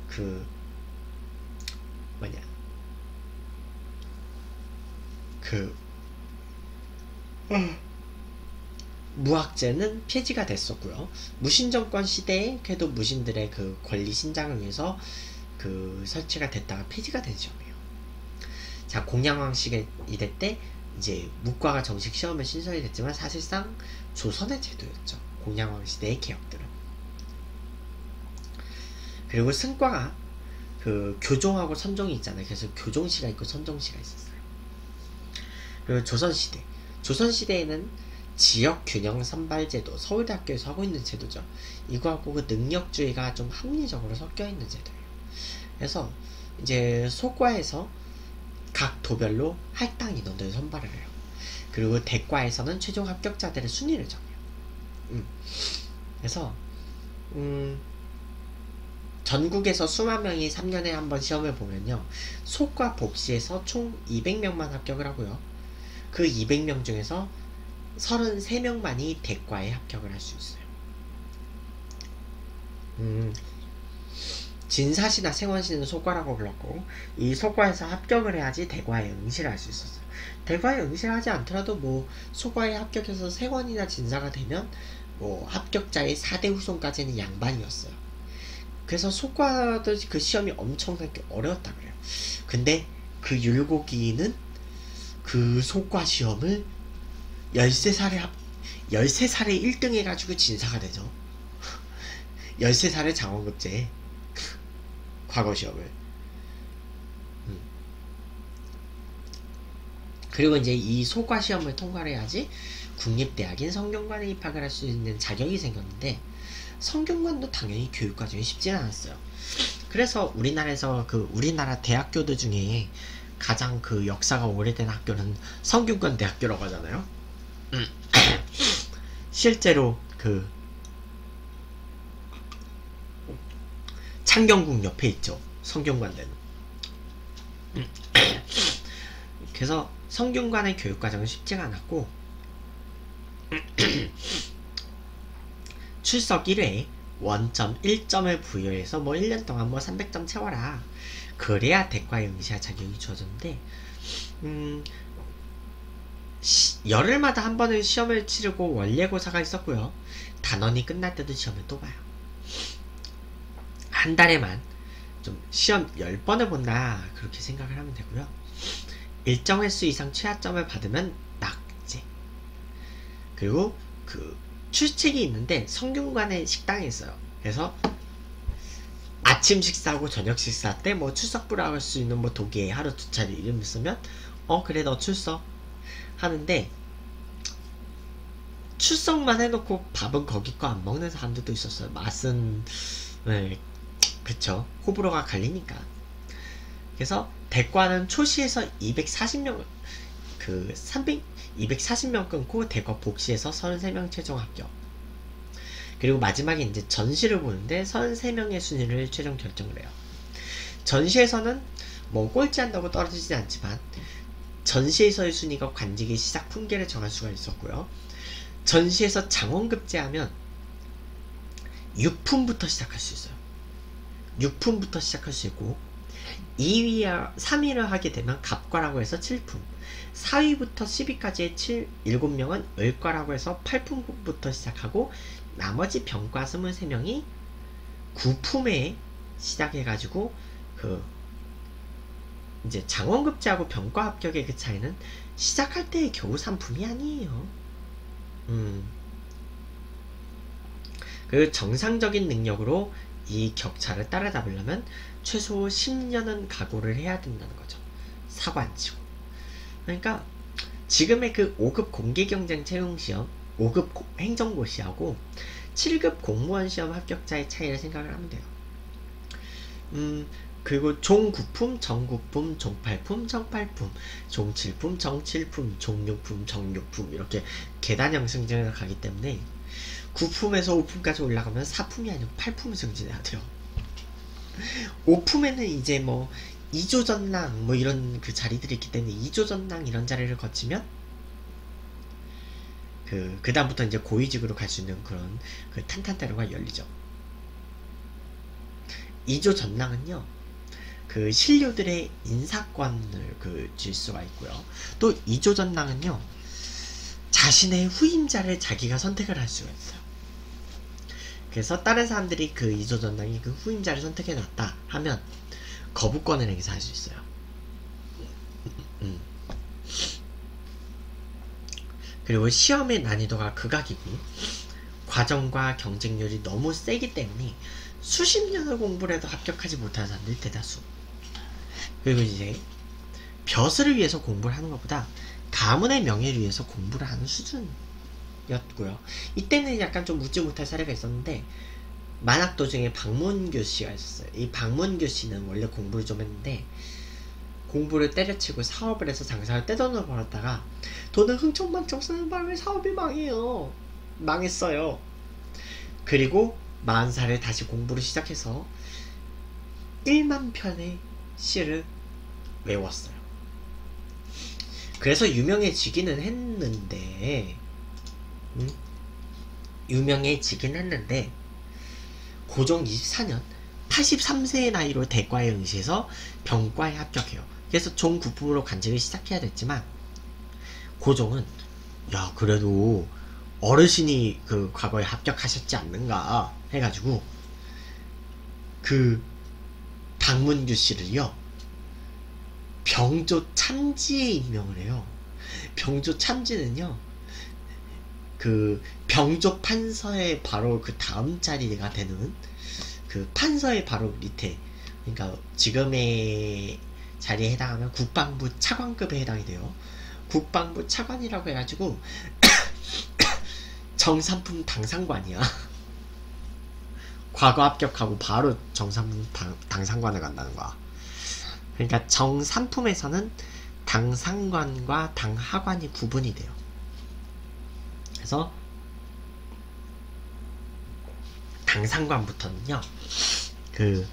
무학제는 폐지가 됐었고요. 무신정권 시대에 그래도 무신들의 그 권리 신장을 위해서 그 설치가 됐다가 폐지가 된 시험이에요. 자, 공양왕 시대 때 이제 묵과가 정식 시험을 신설이 됐지만 사실상 조선의 제도였죠. 공양왕 시대의 개혁들은. 그리고 승과가 그 교종하고 선종이 있잖아요. 그래서 교종시가 있고 선종시가 있었어요. 그리고 조선시대에는 지역균형 선발제도, 서울대학교에서 하고 있는 제도죠. 이거하고 그 능력주의가 좀 합리적으로 섞여있는 제도예요. 그래서 이제 소과에서 각 도별로 할당 인원들을 선발을 해요. 그리고 대과에서는 최종 합격자들의 순위를 정해요. 그래서 전국에서 수만 명이 3년에 한 번 시험을 보면요, 소과 복시에서 총 200명만 합격을 하고요. 그 200명 중에서 33명만이 대과에 합격을 할 수 있어요. 진사시나 생원시는 소과라고 불렀고, 이 소과에서 합격을 해야지 대과에 응시를 할 수 있었어요. 대과에 응시를 하지 않더라도 뭐 소과에 합격해서 생원이나 진사가 되면 뭐 합격자의 4대 후손까지는 양반이었어요. 그래서 소과도 그 시험이 엄청나게 어려웠다 그래요. 근데 그 율곡이는 그 소과 시험을 13살에 1등 해가지고 진사가 되죠. 13살에 장원급제 과거 시험을. 그리고 이제 이 소과 시험을 통과를 해야지 국립대학인 성균관에 입학을 할 수 있는 자격이 생겼는데, 성균관도 당연히 교육과정이 쉽지는 않았어요. 그래서 우리나라에서 우리나라 대학교들 중에 가장 그 역사가 오래된 학교는 성균관 대학교라고 하잖아요. 실제로 창경궁 옆에 있죠, 성균관대는. 그래서 성균관의 교육과정은 쉽지가 않았고, 출석 1회에 원점 1점을 부여해서 뭐 1년 동안 뭐 300점 채워라, 그래야 대과에 응시할 자격이 주어졌는데, 열흘마다 한 번은 시험을 치르고 원예고사가 있었고요. 단원이 끝날 때도 시험을 또 봐요. 한 달에만 좀 시험 10번을 본다, 그렇게 생각을 하면 되고요. 일정 횟수 이상 최하점을 받으면 낙제, 그리고 그 출첵이 있는데 성균관에 식당에 있어요. 그래서 아침 식사하고 저녁 식사 때 뭐 출석부라고 할 수 있는 뭐 도기에 하루 두 차례 이름 쓰면 그래 너 출석 하는데, 출석만 해놓고 밥은 거기 거 안 먹는 사람들도 있었어요. 맛은 네, 그쵸, 호불호가 갈리니까. 그래서 대과는 초시에서 240명 240명 끊고 대과 복시에서 33명 최종 합격. 그리고 마지막에 이제 전시를 보는데 33명의 순위를 최종 결정을 해요. 전시에서는 뭐 꼴찌한다고 떨어지진 않지만 전시에서의 순위가 관직의 시작 품계를 정할 수가 있었고요. 전시에서 장원급제하면 6품부터 시작할 수 있어요. 6품부터 시작할 수 있고, 2위와 3위를 하게 되면 갑과라고 해서 7품, 4위부터 10위까지의 7명은 을과라고 해서 8품부터 시작하고, 나머지 병과 23명이 9품에 시작해가지고 이제 장원급제하고 병과 합격의 그 차이는 시작할 때 겨우 3품이 아니에요. 그 정상적인 능력으로 이 격차를 따라잡으려면 최소 10년은 각오를 해야 된다는 거죠. 사고 안 치고. 그러니까 지금의 그 5급 공개경쟁 채용시험, 5급 행정고시하고 7급 공무원 시험 합격자의 차이를 생각을 하면 돼요. 그리고 종 9품, 정 9품, 종 8품, 정 8품, 종 7품, 정 7품, 종 6품, 정 6품 이렇게 계단형 승진을 가기 때문에 9품에서 5품까지 올라가면 4품이 아니고 8품을 승진해야 돼요. 5품에는 이제 뭐 2조전랑 뭐 이런 그 자리들이 있기 때문에 2조전랑 이런 자리를 거치면 그 다음부터 이제 고위직으로 갈 수 있는 그런 그 탄탄대로가 열리죠. 2조 전랑은요, 그 신료들의 인사권을 줄 수가 있고요. 또 2조 전랑은요, 자신의 후임자를 자기가 선택을 할 수가 있어요. 그래서 다른 사람들이 그 2조 전랑이 그 후임자를 선택해 놨다 하면 거부권을 행사할 수 있어요. 그리고 시험의 난이도가 극악이고 과정과 경쟁률이 너무 세기 때문에 수십 년을 공부를 해도 합격하지 못하는 사람들이 대다수. 그리고 이제 벼슬을 위해서 공부를 하는 것보다 가문의 명예를 위해서 공부를 하는 수준이었고요. 이때는 약간 좀 묻지 못할 사례가 있었는데, 만학도 중에 박문규 씨가 있었어요. 이 박문규 씨는 원래 공부를 좀 했는데 공부를 때려치고 사업을 해서 장사를 떼돈을 벌었다가 돈을 흥청망청 쓰는 바람에 사업이 망했어요. 그리고 40살에 다시 공부를 시작해서 1만 편의 시를 외웠어요. 그래서 유명해지기는 했는데 고종 24년 83세의 나이로 대과에 응시해서 병과에 합격해요. 그래서 종 9품으로 관직을 시작해야 됐지만 고종은 야 그래도 어르신이 그 과거에 합격하셨지 않는가 해가지고 그 박문규 씨를요 병조 참지에 임명을 해요. 병조 참지는요 그 병조 판서의 바로 그 다음 자리가 되는 그 판서의 바로 밑에, 그러니까 지금의 자리에 해당하면 국방부 차관급에 해당이 돼요. 국방부 차관이라고 해가지고 정삼품 당상관이야. 과거 합격하고 바로 정삼품 당상관을 간다는 거야. 그러니까 정삼품에서는 당상관과 당하관이 구분이 돼요. 그래서 당상관부터는요 그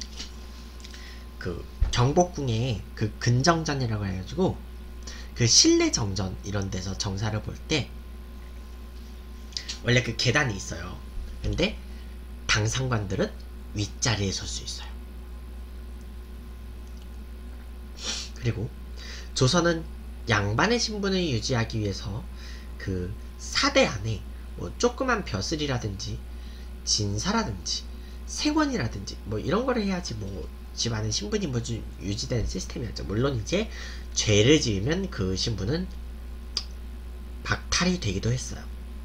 경복궁에 그 근정전이라고 해가지고 그 실내정전 이런 데서 정사를 볼 때 원래 그 계단이 있어요. 근데 당상관들은 윗자리에 설 수 있어요. 그리고 조선은 양반의 신분을 유지하기 위해서 그 사대 안에 뭐 조그만 벼슬이라든지 진사라든지 생원이라든지 뭐 이런 거를 해야지 뭐 집안의 신분이 뭐 유지되는 시스템이었죠. 물론 이제 죄를 지으면 그 신분은 역할이 되기도 했어요.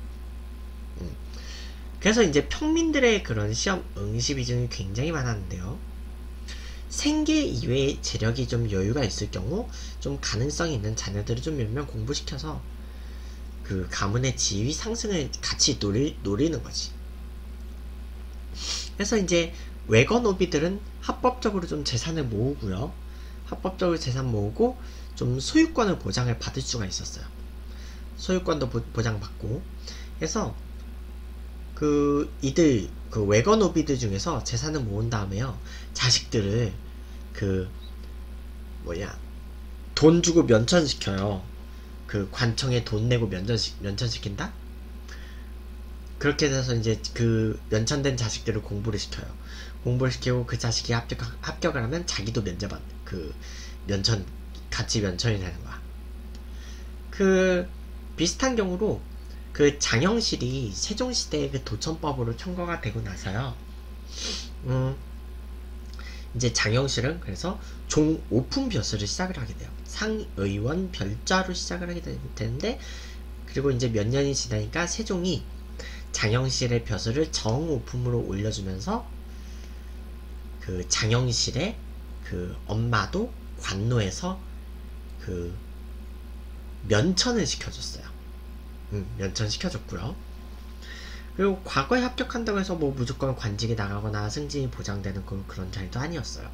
그래서 이제 평민들의 그런 시험 응시 비중이 굉장히 많았는데요. 생계 이외에 재력이 좀 여유가 있을 경우 좀 가능성이 있는 자녀들을 좀 몇 명 공부시켜서 그 가문의 지위 상승을 같이 노리는 거지. 그래서 이제 외거 노비들은 합법적으로 좀 재산을 모으고요. 합법적으로 재산 모으고 좀 소유권을 보장을 받을 수가 있었어요. 소유권도 보장받고. 그래서 이들 외거 노비들 중에서 재산을 모은 다음에요, 자식들을 돈 주고 면천시켜요. 그 관청에 돈 내고 면천시킨다? 그렇게 돼서 이제 그 면천된 자식들을 공부를 시켜요. 공부를 시키고 그 자식이 합격을 하면 자기도 같이 면천이 되는 거야. 비슷한 경우로 장영실이 세종시대의 도천법으로 청거가 되고 나서요, 이제 장영실은 그래서 종오품 벼슬을 시작을 하게 돼요. 상의원 별자로 시작을 하게 되는데, 그리고 이제 몇 년이 지나니까 세종이 장영실의 벼슬을 정오품으로 올려주면서 장영실의 엄마도 관노에서 면천을 시켜줬어요. 면천시켜줬고요. 그리고 과거에 합격한다고 해서 무조건 관직에 나가거나 승진이 보장되는 그런 자리도 아니었어요.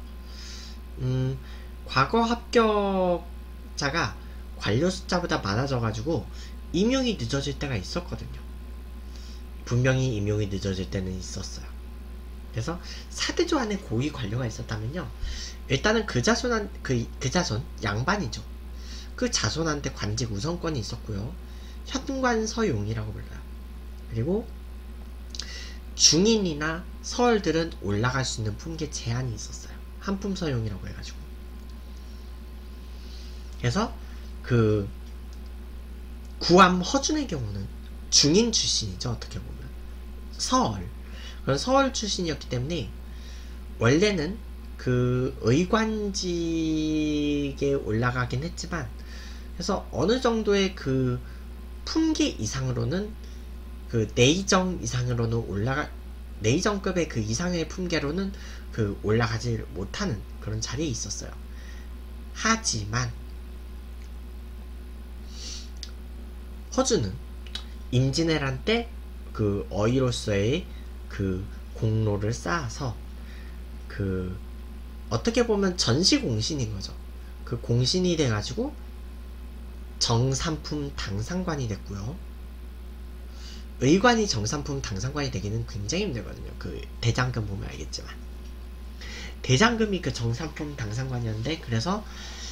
과거 합격자가 관료 숫자보다 많아져가지고 임용이 늦어질 때가 있었거든요. 분명히 임용이 늦어질 때는 있었어요. 그래서 사대조 안에 고위 관료가 있었다면요, 일단은 그 자손 양반이죠. 그 자손한테 관직 우선권이 있었고요. 현관서용이라고 불러요. 그리고 중인이나 서얼들은 올라갈 수 있는 품계 제한이 있었어요. 한품서용이라고 해가지고. 그래서 구암 허준의 경우는 중인 출신이죠, 어떻게 보면. 서얼. 그런 서얼 출신이었기 때문에 원래는 의관직에 올라가긴 했지만, 그래서 어느 정도의 품계 이상으로는 내의정 이상으로는 내의정급의 이상의 품계로는 올라가지 못하는 그런 자리에 있었어요. 하지만 허준은 임진왜란 때 어이로서의 공로를 쌓아서 어떻게 보면 전시공신인 거죠. 공신이 돼가지고 정삼품 당상관이 됐고요. 의관이 정삼품 당상관이 되기는 굉장히 힘들거든요. 대장금 보면 알겠지만, 대장금이 정삼품 당상관이었는데, 그래서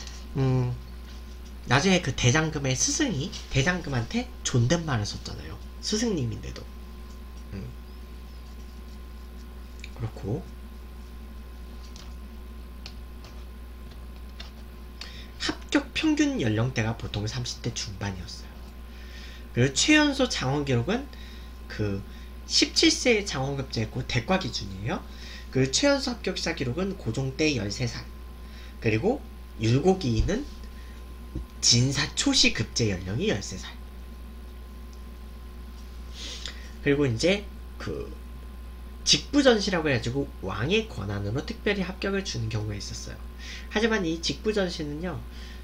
나중에 대장금의 스승이 대장금한테 존댓말을 썼잖아요. 스승님인데도. 그렇고, 합격 평균 연령대가 보통 30대 중반이었어요. 그리고 최연소 장원 기록은 17세 장원급제였고 대과 기준이에요. 그리고 최연소 합격 시작 기록은 고종 때 13살. 그리고 율곡이는 진사 초시 급제 연령이 13살. 그리고 이제 직부전시라고 해가지고 왕의 권한으로 특별히 합격을 주는 경우가 있었어요. 하지만 이 직부전시는요,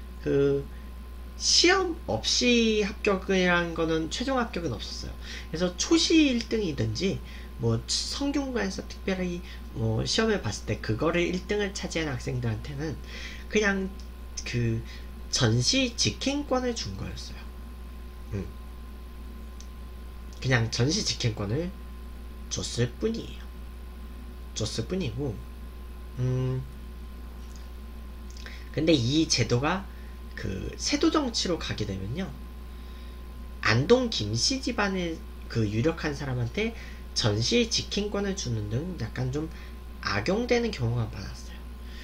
시험 없이 합격이라는 거는 최종 합격은 없었어요. 그래서 초시 1등이든지 성균관에서 특별히 시험을 봤을 때 그거를 1등을 차지한 학생들한테는 그냥 전시 직행권을 준 거였어요. 그냥 전시 직행권을 줬을 뿐이고, 근데 이 제도가 세도 정치로 가게 되면요, 안동 김씨 집안의 유력한 사람한테 전시 직행권을 주는 등 약간 좀 악용되는 경우가 많았어요.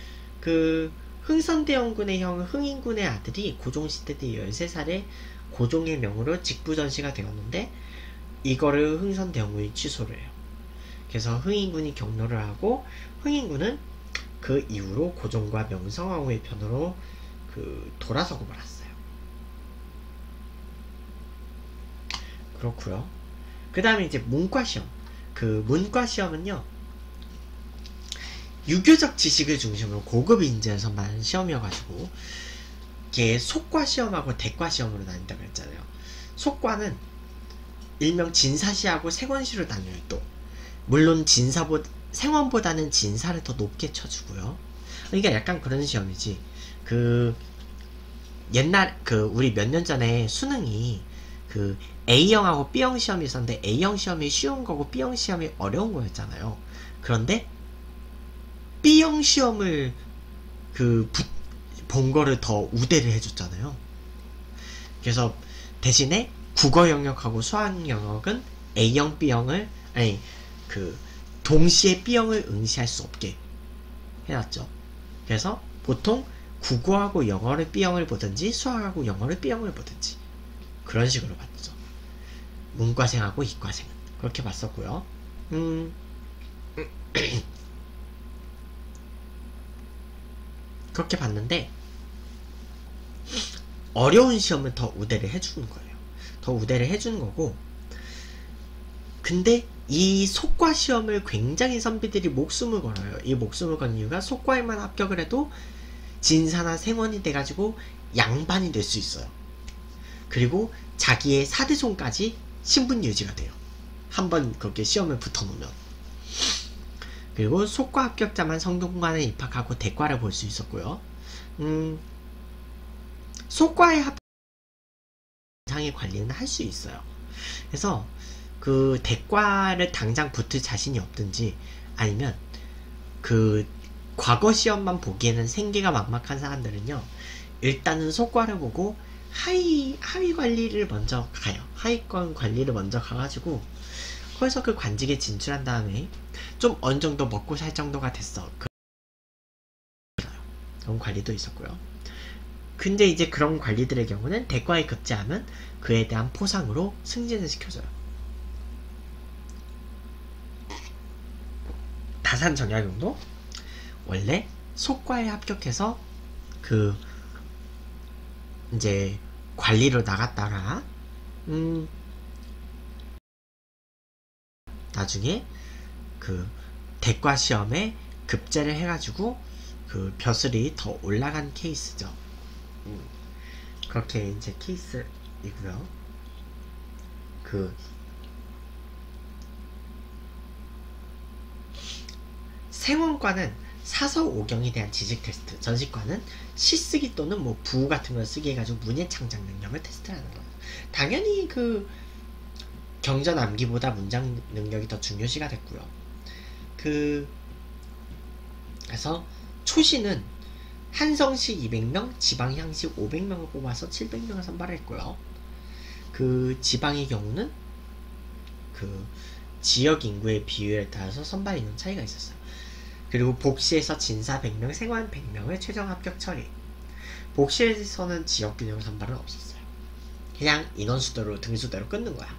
흥선대원군의 형 흥인군의 아들이 고종시대 때 13살에 고종의 명으로 직부전시가 되었는데, 이거를 흥선대원군이 취소를 해요. 그래서 흥인군이 격노를 하고, 흥인군은 그 이후로 고종과 명성황후의 편으로 돌아서고 말았어요. 그렇고요. 그 다음에 이제 문과 시험. 그 문과 시험은요, 유교적 지식을 중심으로 고급 인재를 선발하는 시험이어가지고 이게 속과 시험하고 대과 시험으로 나뉜다고 했잖아요. 속과는 일명 진사시하고 생원시로 나뉘어요. 또 물론 생원보다는 진사를 더 높게 쳐주고요. 그러니까 약간 그런 시험이지. 그 옛날 우리 몇 년 전에 수능이 그 A형하고 B형 시험이 있었는데 A형 시험이 쉬운 거고 B형 시험이 어려운 거였잖아요. 그런데 B형 시험을 본 거를 더 우대를 해줬잖아요. 그래서 대신에 국어 영역하고 수학 영역은 A형, B형을 동시에 B형을 응시할 수 없게 해놨죠. 그래서 보통 국어하고 영어를 B형을 보든지 수학하고 영어를 B형을 보든지 그런 식으로 봤죠. 문과생하고 이과생은 그렇게 봤었고요. 그렇게 봤는데 어려운 시험은 더 우대를 해주는 거예요. 더 우대를 해주는 거고, 근데 이 속과 시험을 굉장히 선비들이 목숨을 걸어요. 이 목숨을 건 이유가 속과에만 합격을 해도 진사나 생원이 돼가지고 양반이 될 수 있어요. 그리고 자기의 사대손까지 신분 유지가 돼요. 한번 그렇게 시험을 붙어놓으면. 그리고 속과 합격자만 성균관에 입학하고 대과를 볼 수 있었고요. 속과에 합격 상의 관리는 할 수 있어요. 그래서 그 대과를 당장 붙을 자신이 없든지 아니면 그 과거 시험만 보기에는 생계가 막막한 사람들은요, 일단은 속과를 보고 하위 관리를 먼저 가요. 하위권 관리를 먼저 가가지고 거기서 그 관직에 진출한 다음에 좀 어느 정도 먹고 살 정도가 됐어. 그런 관리도 있었고요. 근데 이제 그런 관리들의 경우는 대과에 급제하면 그에 대한 포상으로 승진을 시켜줘요. 다산 정약용도 원래 속과에 합격해서 이제 관리로 나갔다가 나중에 대과 시험에 급제를 해가지고 벼슬이 더 올라간 케이스죠. 그렇게 이제 케이스이고요. 생원과는 사서 오경에 대한 지식 테스트, 전시과는 시쓰기 또는 부호 같은 걸 쓰게 해가지고 문예 창작 능력을 테스트하는 거예요. 당연히 경전 암기보다 문장 능력이 더 중요시가 됐고요. 그래서 초시는 한성시 200명, 지방향시 500명을 뽑아서 700명을 선발했고요. 지방의 경우는 지역 인구의 비율에 따라서 선발 인원 차이가 있었어요. 그리고 복시에서 진사 100명, 생환 100명을 최종 합격 처리. 복시에서는 지역 균형 선발은 없었어요. 그냥 인원수대로 등수대로 끊는 거야.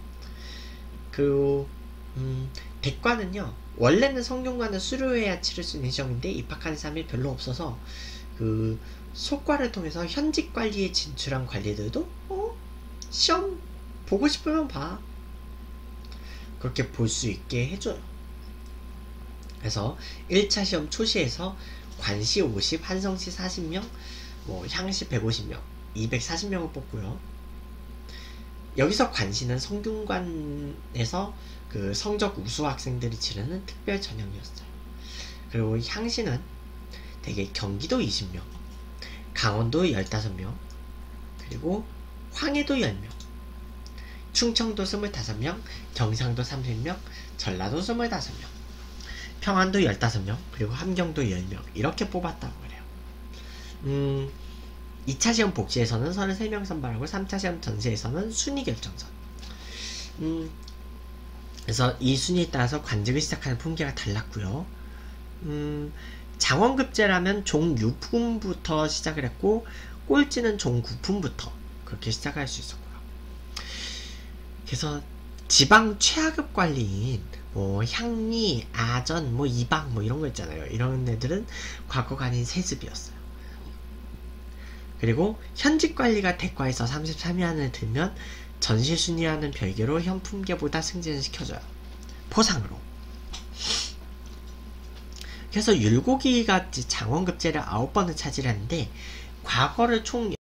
그리고 대과는요, 원래는 성균관을 수료해야 치를 수 있는 시험인데 입학하는 사람이 별로 없어서 속과를 통해서 현직 관리에 진출한 관리들도 시험 보고 싶으면 봐, 그렇게 볼 수 있게 해줘요. 그래서 1차 시험 초시에서 관시 50, 한성시 40명, 향시 150명, 240명을 뽑고요. 여기서 관시는 성균관에서 성적 우수 학생들이 치르는 특별 전형이었어요. 그리고 향시는 되게 경기도 20명, 강원도 15명, 그리고 황해도 10명, 충청도 25명, 경상도 30명, 전라도 25명, 평안도 15명, 그리고 함경도 10명 이렇게 뽑았다고 그래요. 2차 시험 복시에서는 33명 선발하고 3차 시험 전시에서는 순위 결정전. 그래서 이 순위에 따라서 관직을 시작하는 품계가 달랐고요. 장원급제라면 종 6품부터 시작을 했고 꼴찌는 종 9품부터 그렇게 시작할 수 있었고요. 그래서 지방 최하급 관리인 향리, 아전, 이방 이런 거 있잖아요. 이런 애들은 과거가 아닌 세습이었어요. 그리고 현직 관리가 대과에서 33위 안에 들면 전시순위와는 별개로 현품계보다 승진을 시켜줘요. 포상으로. 그래서 율곡이가 장원급제를 9번을 차지하는데 과거를 총